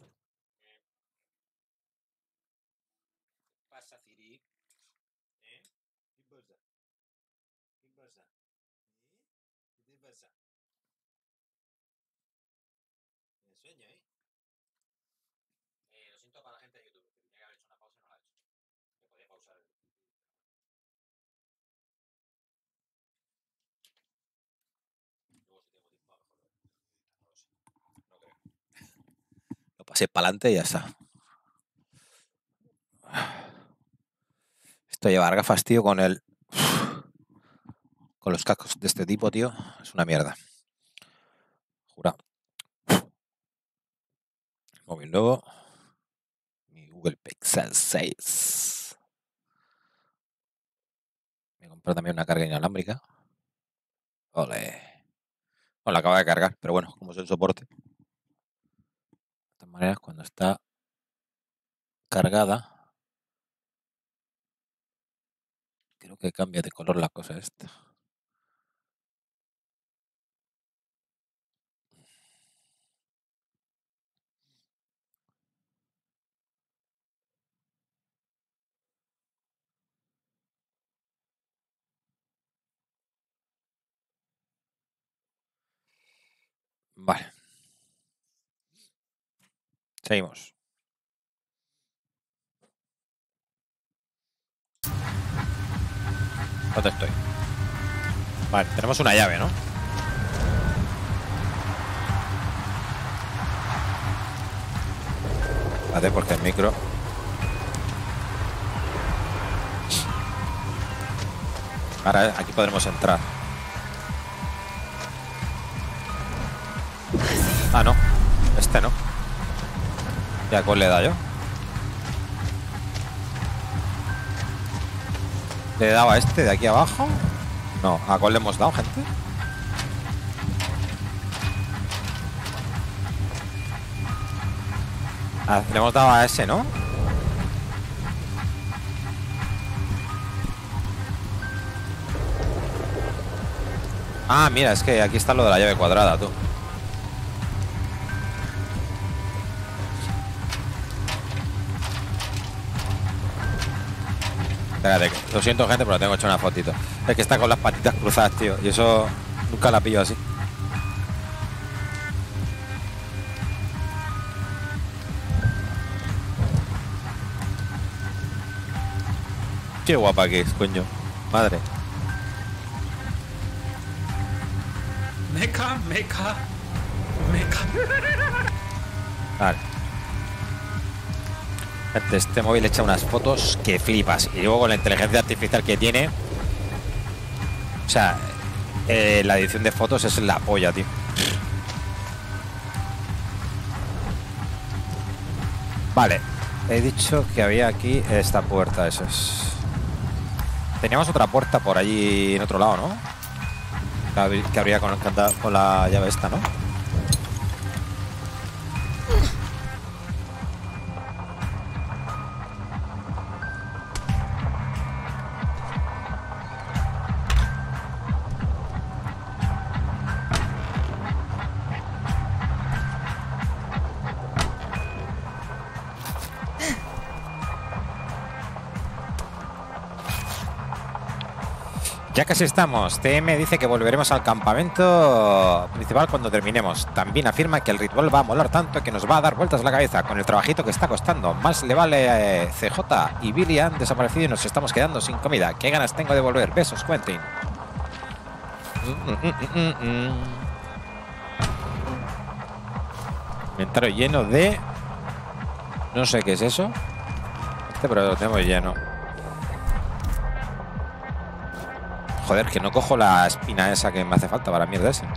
¿Qué pasa, Ciri? ¿Eh? pasa? ¿Qué pasa? ¿Eh? ¿Qué te pasa? Me sueño, ¿eh? Eh, lo siento para la gente de YouTube, que tenía que haber hecho una pausa y no la he hecho. Me podía pausar el... Luego si tengo tiempo a lo mejor no lo sé. No creo. Lo pasé para adelante y ya está. Esto lleva larga fastidio con el... Con los cascos de este tipo, tío. Es una mierda. Jura. Móvil nuevo. Mi Google Pixel seis. Me compré también una carga inalámbrica. Ole. No la acaba de cargar, pero bueno, como es el soporte. De todas maneras, cuando está cargada, creo que cambia de color la cosa esta. Vale. Seguimos. ¿Dónde estoy? Vale, tenemos una llave, ¿no? Vale, porque el micro... Ahora aquí podremos entrar. Ah, no. Este no. ¿Ya cuál le da yo? ¿Le he dado a este de aquí abajo? No. ¿A cuál le hemos dado, gente? Ah, le hemos dado a ese, ¿no? Ah, mira, es que aquí está lo de la llave cuadrada, tú. Espérate, lo siento, gente, pero tengo hecho una fotito. Es que está con las patitas cruzadas, tío. Y eso nunca la pillo así. Qué guapa que es, coño. Madre. Meca, meca, meca. Vale. Este móvil echa unas fotos que flipas. Y luego con la inteligencia artificial que tiene. O sea, eh, la edición de fotos es la polla, tío. Vale. He dicho que había aquí esta puerta, eso es. Teníamos otra puerta por allí en otro lado, ¿no? Que habría con, con la llave esta, ¿no? Ya casi estamos. T M dice que volveremos al campamento principal cuando terminemos. También afirma que el ritual va a molar tanto que nos va a dar vueltas la cabeza con el trabajito que está costando. Más le vale eh, C J y Billy han desaparecido y nos estamos quedando sin comida. Qué ganas tengo de volver. Besos, Quentin. Mm, mm, mm, mm. Inventario lleno de... No sé qué es eso. Este, pero lo tenemos lleno. Joder, que no cojo la espina esa que me hace falta para mierda ese.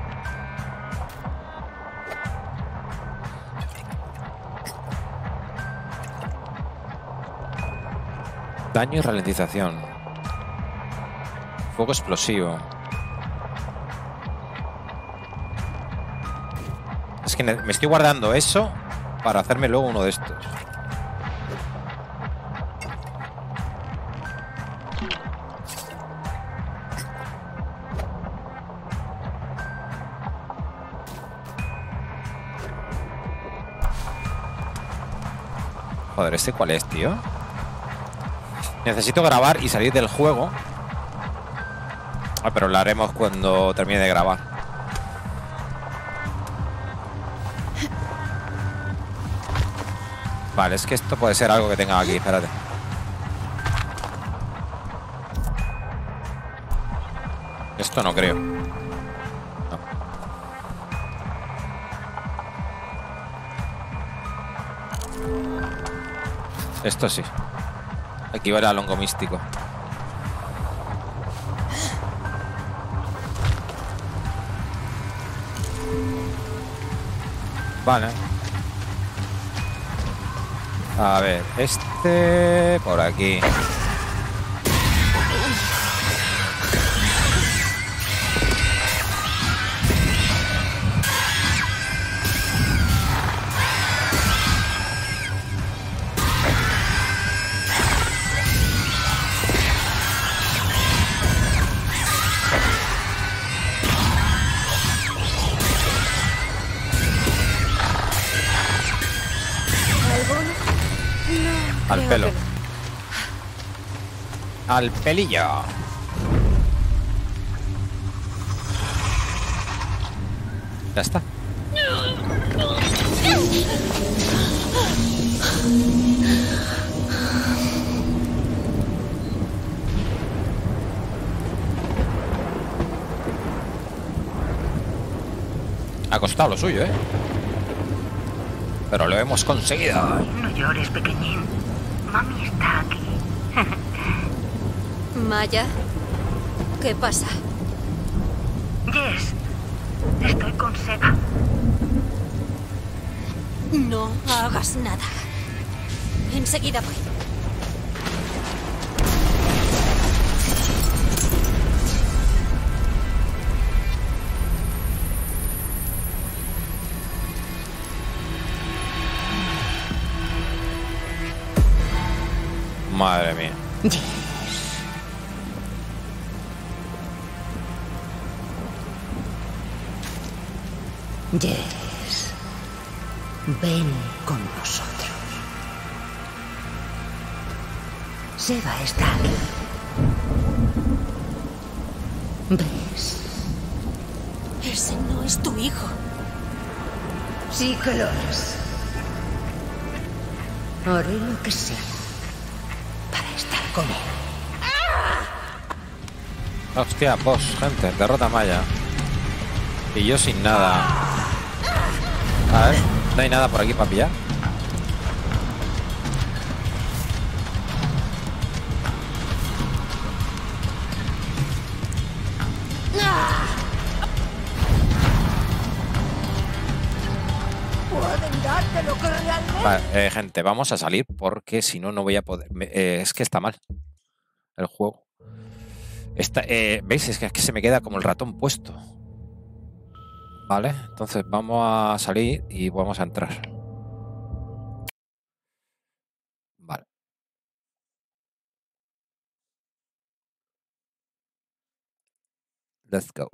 Daño y ralentización. Fuego explosivo. Es que me estoy guardando eso para hacerme luego uno de estos. Joder, ¿este cuál es, tío? Necesito grabar y salir del juego Ah, pero la haremos cuando termine de grabar. Vale, es que esto puede ser algo que tenga aquí, espérate. Esto no creo. No. Esto sí. Equivale al hongo místico. Vale. A ver, este por aquí. Al pelo. Al pelillo. Ya está. Ha costado lo suyo, ¿eh? Pero lo hemos conseguido. No llores, pequeñín. Mami está aquí. Maya, ¿qué pasa? Jess, estoy con Seba. No hagas nada. Enseguida voy. Madre mía. Jess. Jess. Ven con nosotros. Seba está aquí. ¿Ves? Ese no es tu hijo. Sí que lo es. Haré lo que sea para estar con él. Hostia, boss, gente, derrota a Maya. Y yo sin nada. A ver, no hay nada por aquí para pillar. Pueden darte lo que realmente... Vale, eh, gente, vamos a salir porque si no, no voy a poder... me- eh, es que está mal el juego. Está, eh, ¿Veis? Es que, es que se me queda como el ratón puesto. Vale, entonces vamos a salir y vamos a entrar. Vale. Let's go.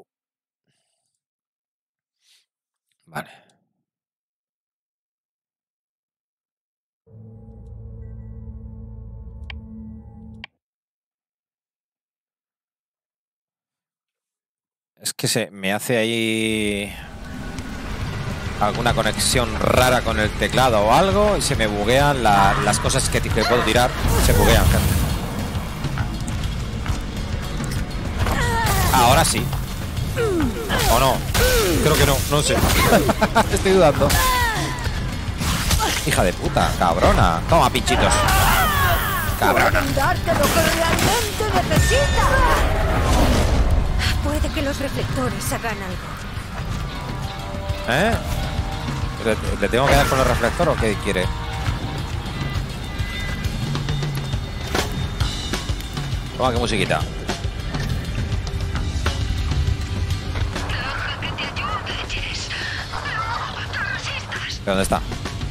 Vale. Es que se me hace ahí alguna conexión rara con el teclado o algo y se me buguean la- las cosas que, que puedo tirar. Se buguean, gente. Ahora sí. ¿O no? Creo que no, no sé. Estoy dudando. Hija de puta, cabrona. Toma, pinchitos. Cabrona. Pueden darte lo que realmente necesitas. Puede que los reflectores hagan algo. ¿Eh? ¿Le, le tengo que dar con el reflector o qué quiere? Toma, qué musiquita. Deja que te ayude, Jess. No, te resistas. ¿De dónde está?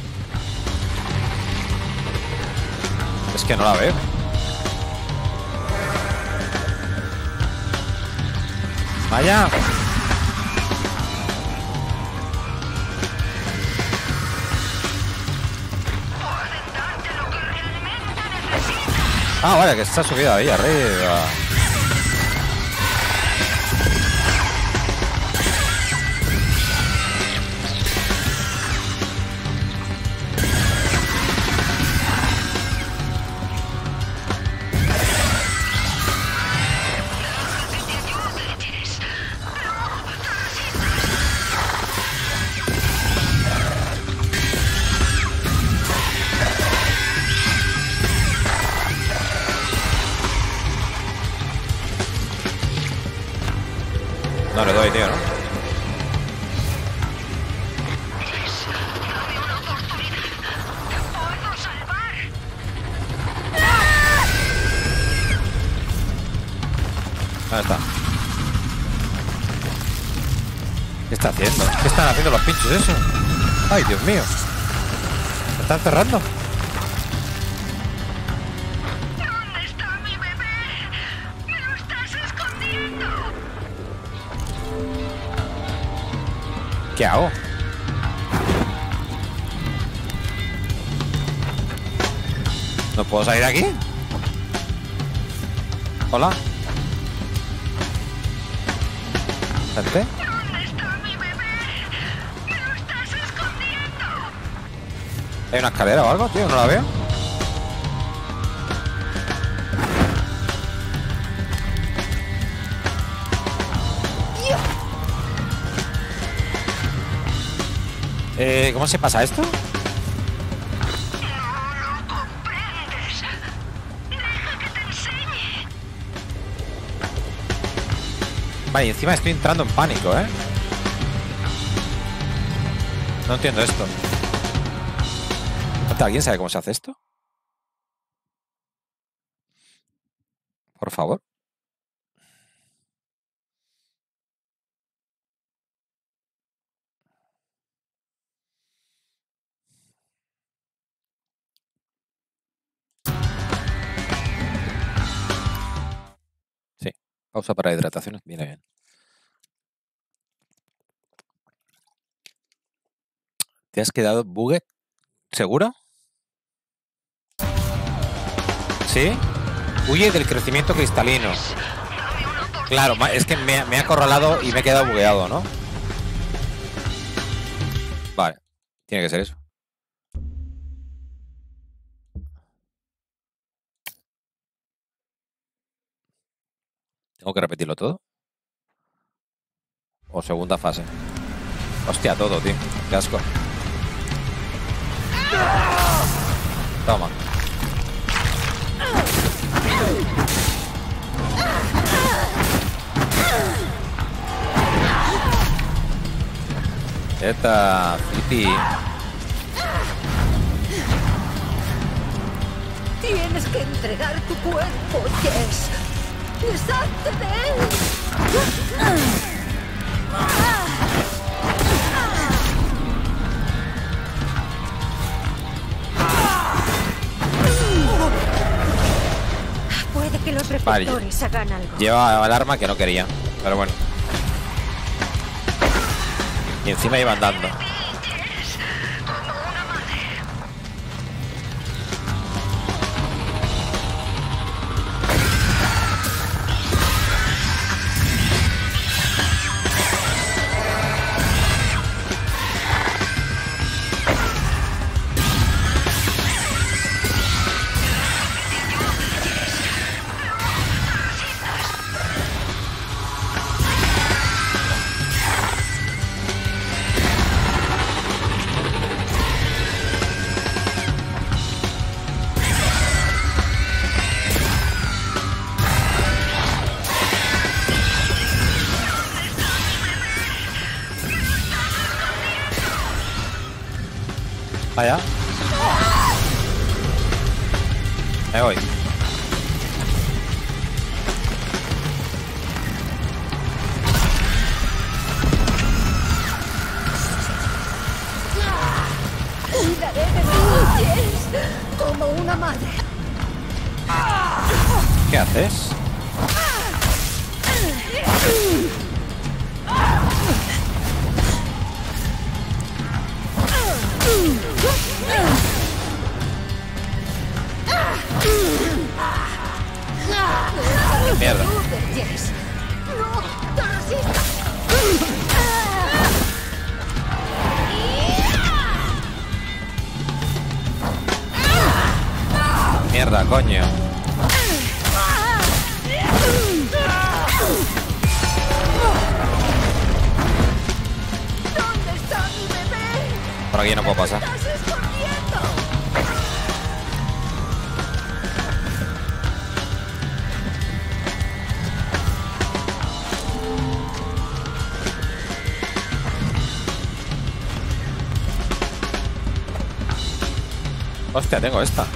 Es que no la veo. Vaya. Pueden darte lo que realmente necesitas. Ah, vaya, que está subida ahí arriba. está haciendo? ¿Qué están haciendo los pinchos eso? Ay, Dios mío. ¿Me están cerrando? ¿Dónde está mi bebé? ¡Me lo estás escondiendo! ¿Qué hago? ¿No puedo salir de aquí? Hola. ¿Gente? ¿Dónde está mi bebé? ¡Me lo estás escondiendo! ¿Hay una escalera o algo, tío? ¿No la veo? Eh, ¿cómo se pasa esto? No lo comprendes. Deja que te enseñe. Vale, y encima estoy entrando en pánico, ¿eh? No entiendo esto. ¿Alguien sabe cómo se hace esto? Por favor. Sí, pausa para hidratación. Viene bien. ¿Te has quedado buget? ¿Seguro? ¿Sí? Huye del crecimiento cristalino. Claro, es que me, me ha acorralado y me he quedado bugueado, ¿no? Vale, tiene que ser eso. ¿Tengo que repetirlo todo? O segunda fase. Hostia, todo, tío. Qué asco. Toma. Esta Flippy. Tienes que entregar tu cuerpo, Jess. ¡Deshazte de él! Puede que los reflectores hagan algo. Lleva el arma que no quería, pero bueno. Y encima iba andando. Vaya. Me voy. Cuidaré de ti, Jess, como una madre. ¿Qué haces? Mierda. Jess. No, te resistas. Mierda, coño. ¿Dónde está mi bebé? Por aquí no puedo pasar. ¡Estás escondiendo! Hostia, tengo esta.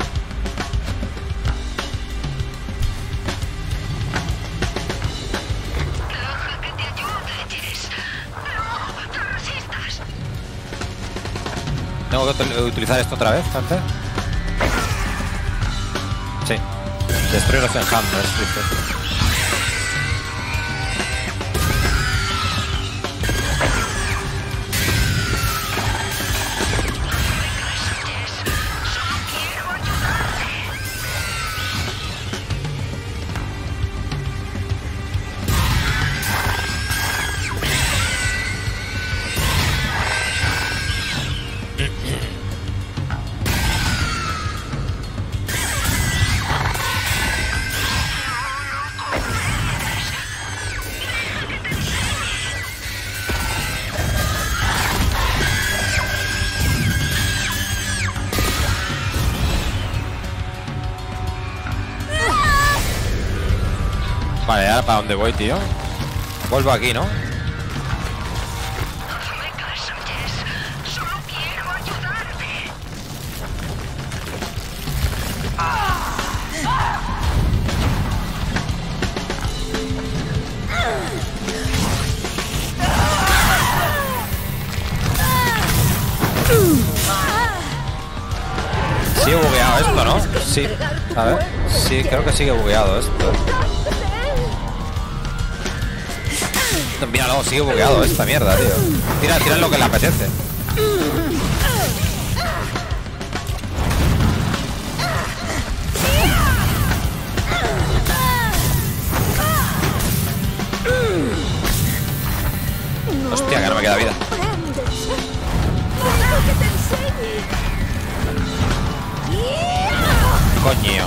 Deja que te ayude, Jess. No, ¿Tengo que utilizar esto otra vez, antes? Sí. Destruir los enjambres, dice. Vale, ahora para dónde voy, tío. Vuelvo aquí, ¿no? Solo quiero ayudarte. Sigue bugueado esto, ¿no? Sí. A ver. Sí, creo que sigue bugueado esto. Míralo, sigue bugueado esta mierda, tío. Tira, tira lo que le apetece. Hostia, que no me queda vida. Coño.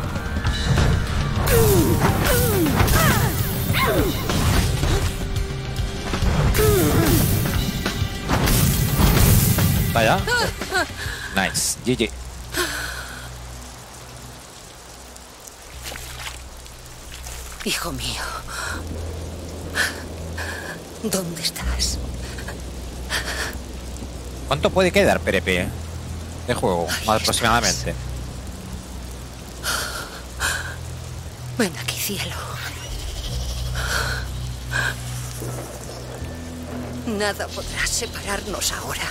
Vaya. Nice. G G. Hijo mío. ¿Dónde estás? ¿Cuánto puede quedar, Perepe, de juego, más aproximadamente? Ven aquí, cielo. Nada podrá separarnos ahora.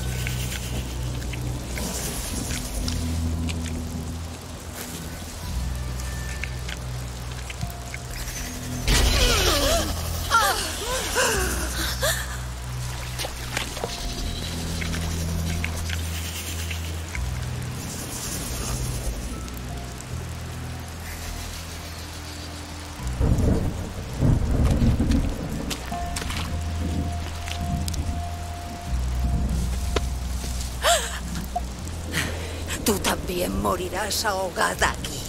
Tú también morirás ahogada aquí.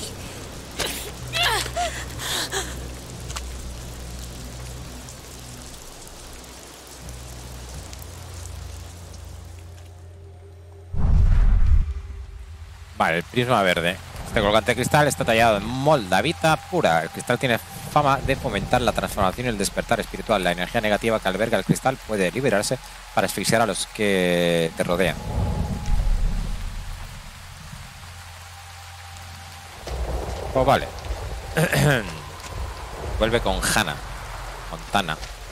Vale, el prisma verde. Este colgante de cristal está tallado en moldavita pura. El cristal tiene fama de fomentar la transformación y el despertar espiritual. La energía negativa que alberga el cristal puede liberarse para asfixiar a los que te rodean. Pues vale. Vuelve con Hannah. Con Tana.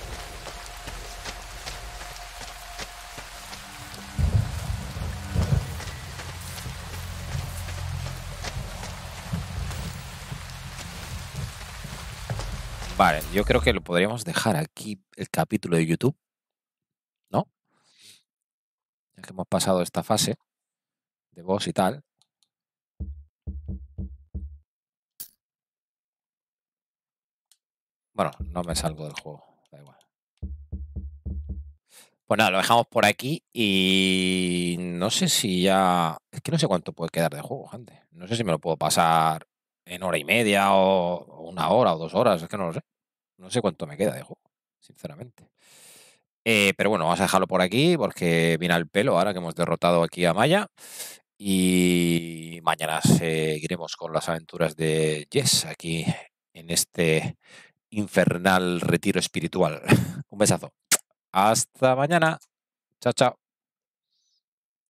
Vale, yo creo que lo podríamos dejar aquí el capítulo de YouTube, ¿no? Ya que hemos pasado esta fase de boss y tal. Bueno, no me salgo del juego, da igual. Pues nada, lo dejamos por aquí y no sé si ya... Es que no sé cuánto puede quedar de juego, gente. No sé si me lo puedo pasar en hora y media o una hora o dos horas, es que no lo sé. No sé cuánto me queda de juego, sinceramente. Eh, pero bueno, vamos a dejarlo por aquí porque viene al pelo ahora que hemos derrotado aquí a Maya. Y mañana seguiremos con las aventuras de Jess aquí en este infernal retiro espiritual. Un besazo. Hasta mañana. Chao, chao.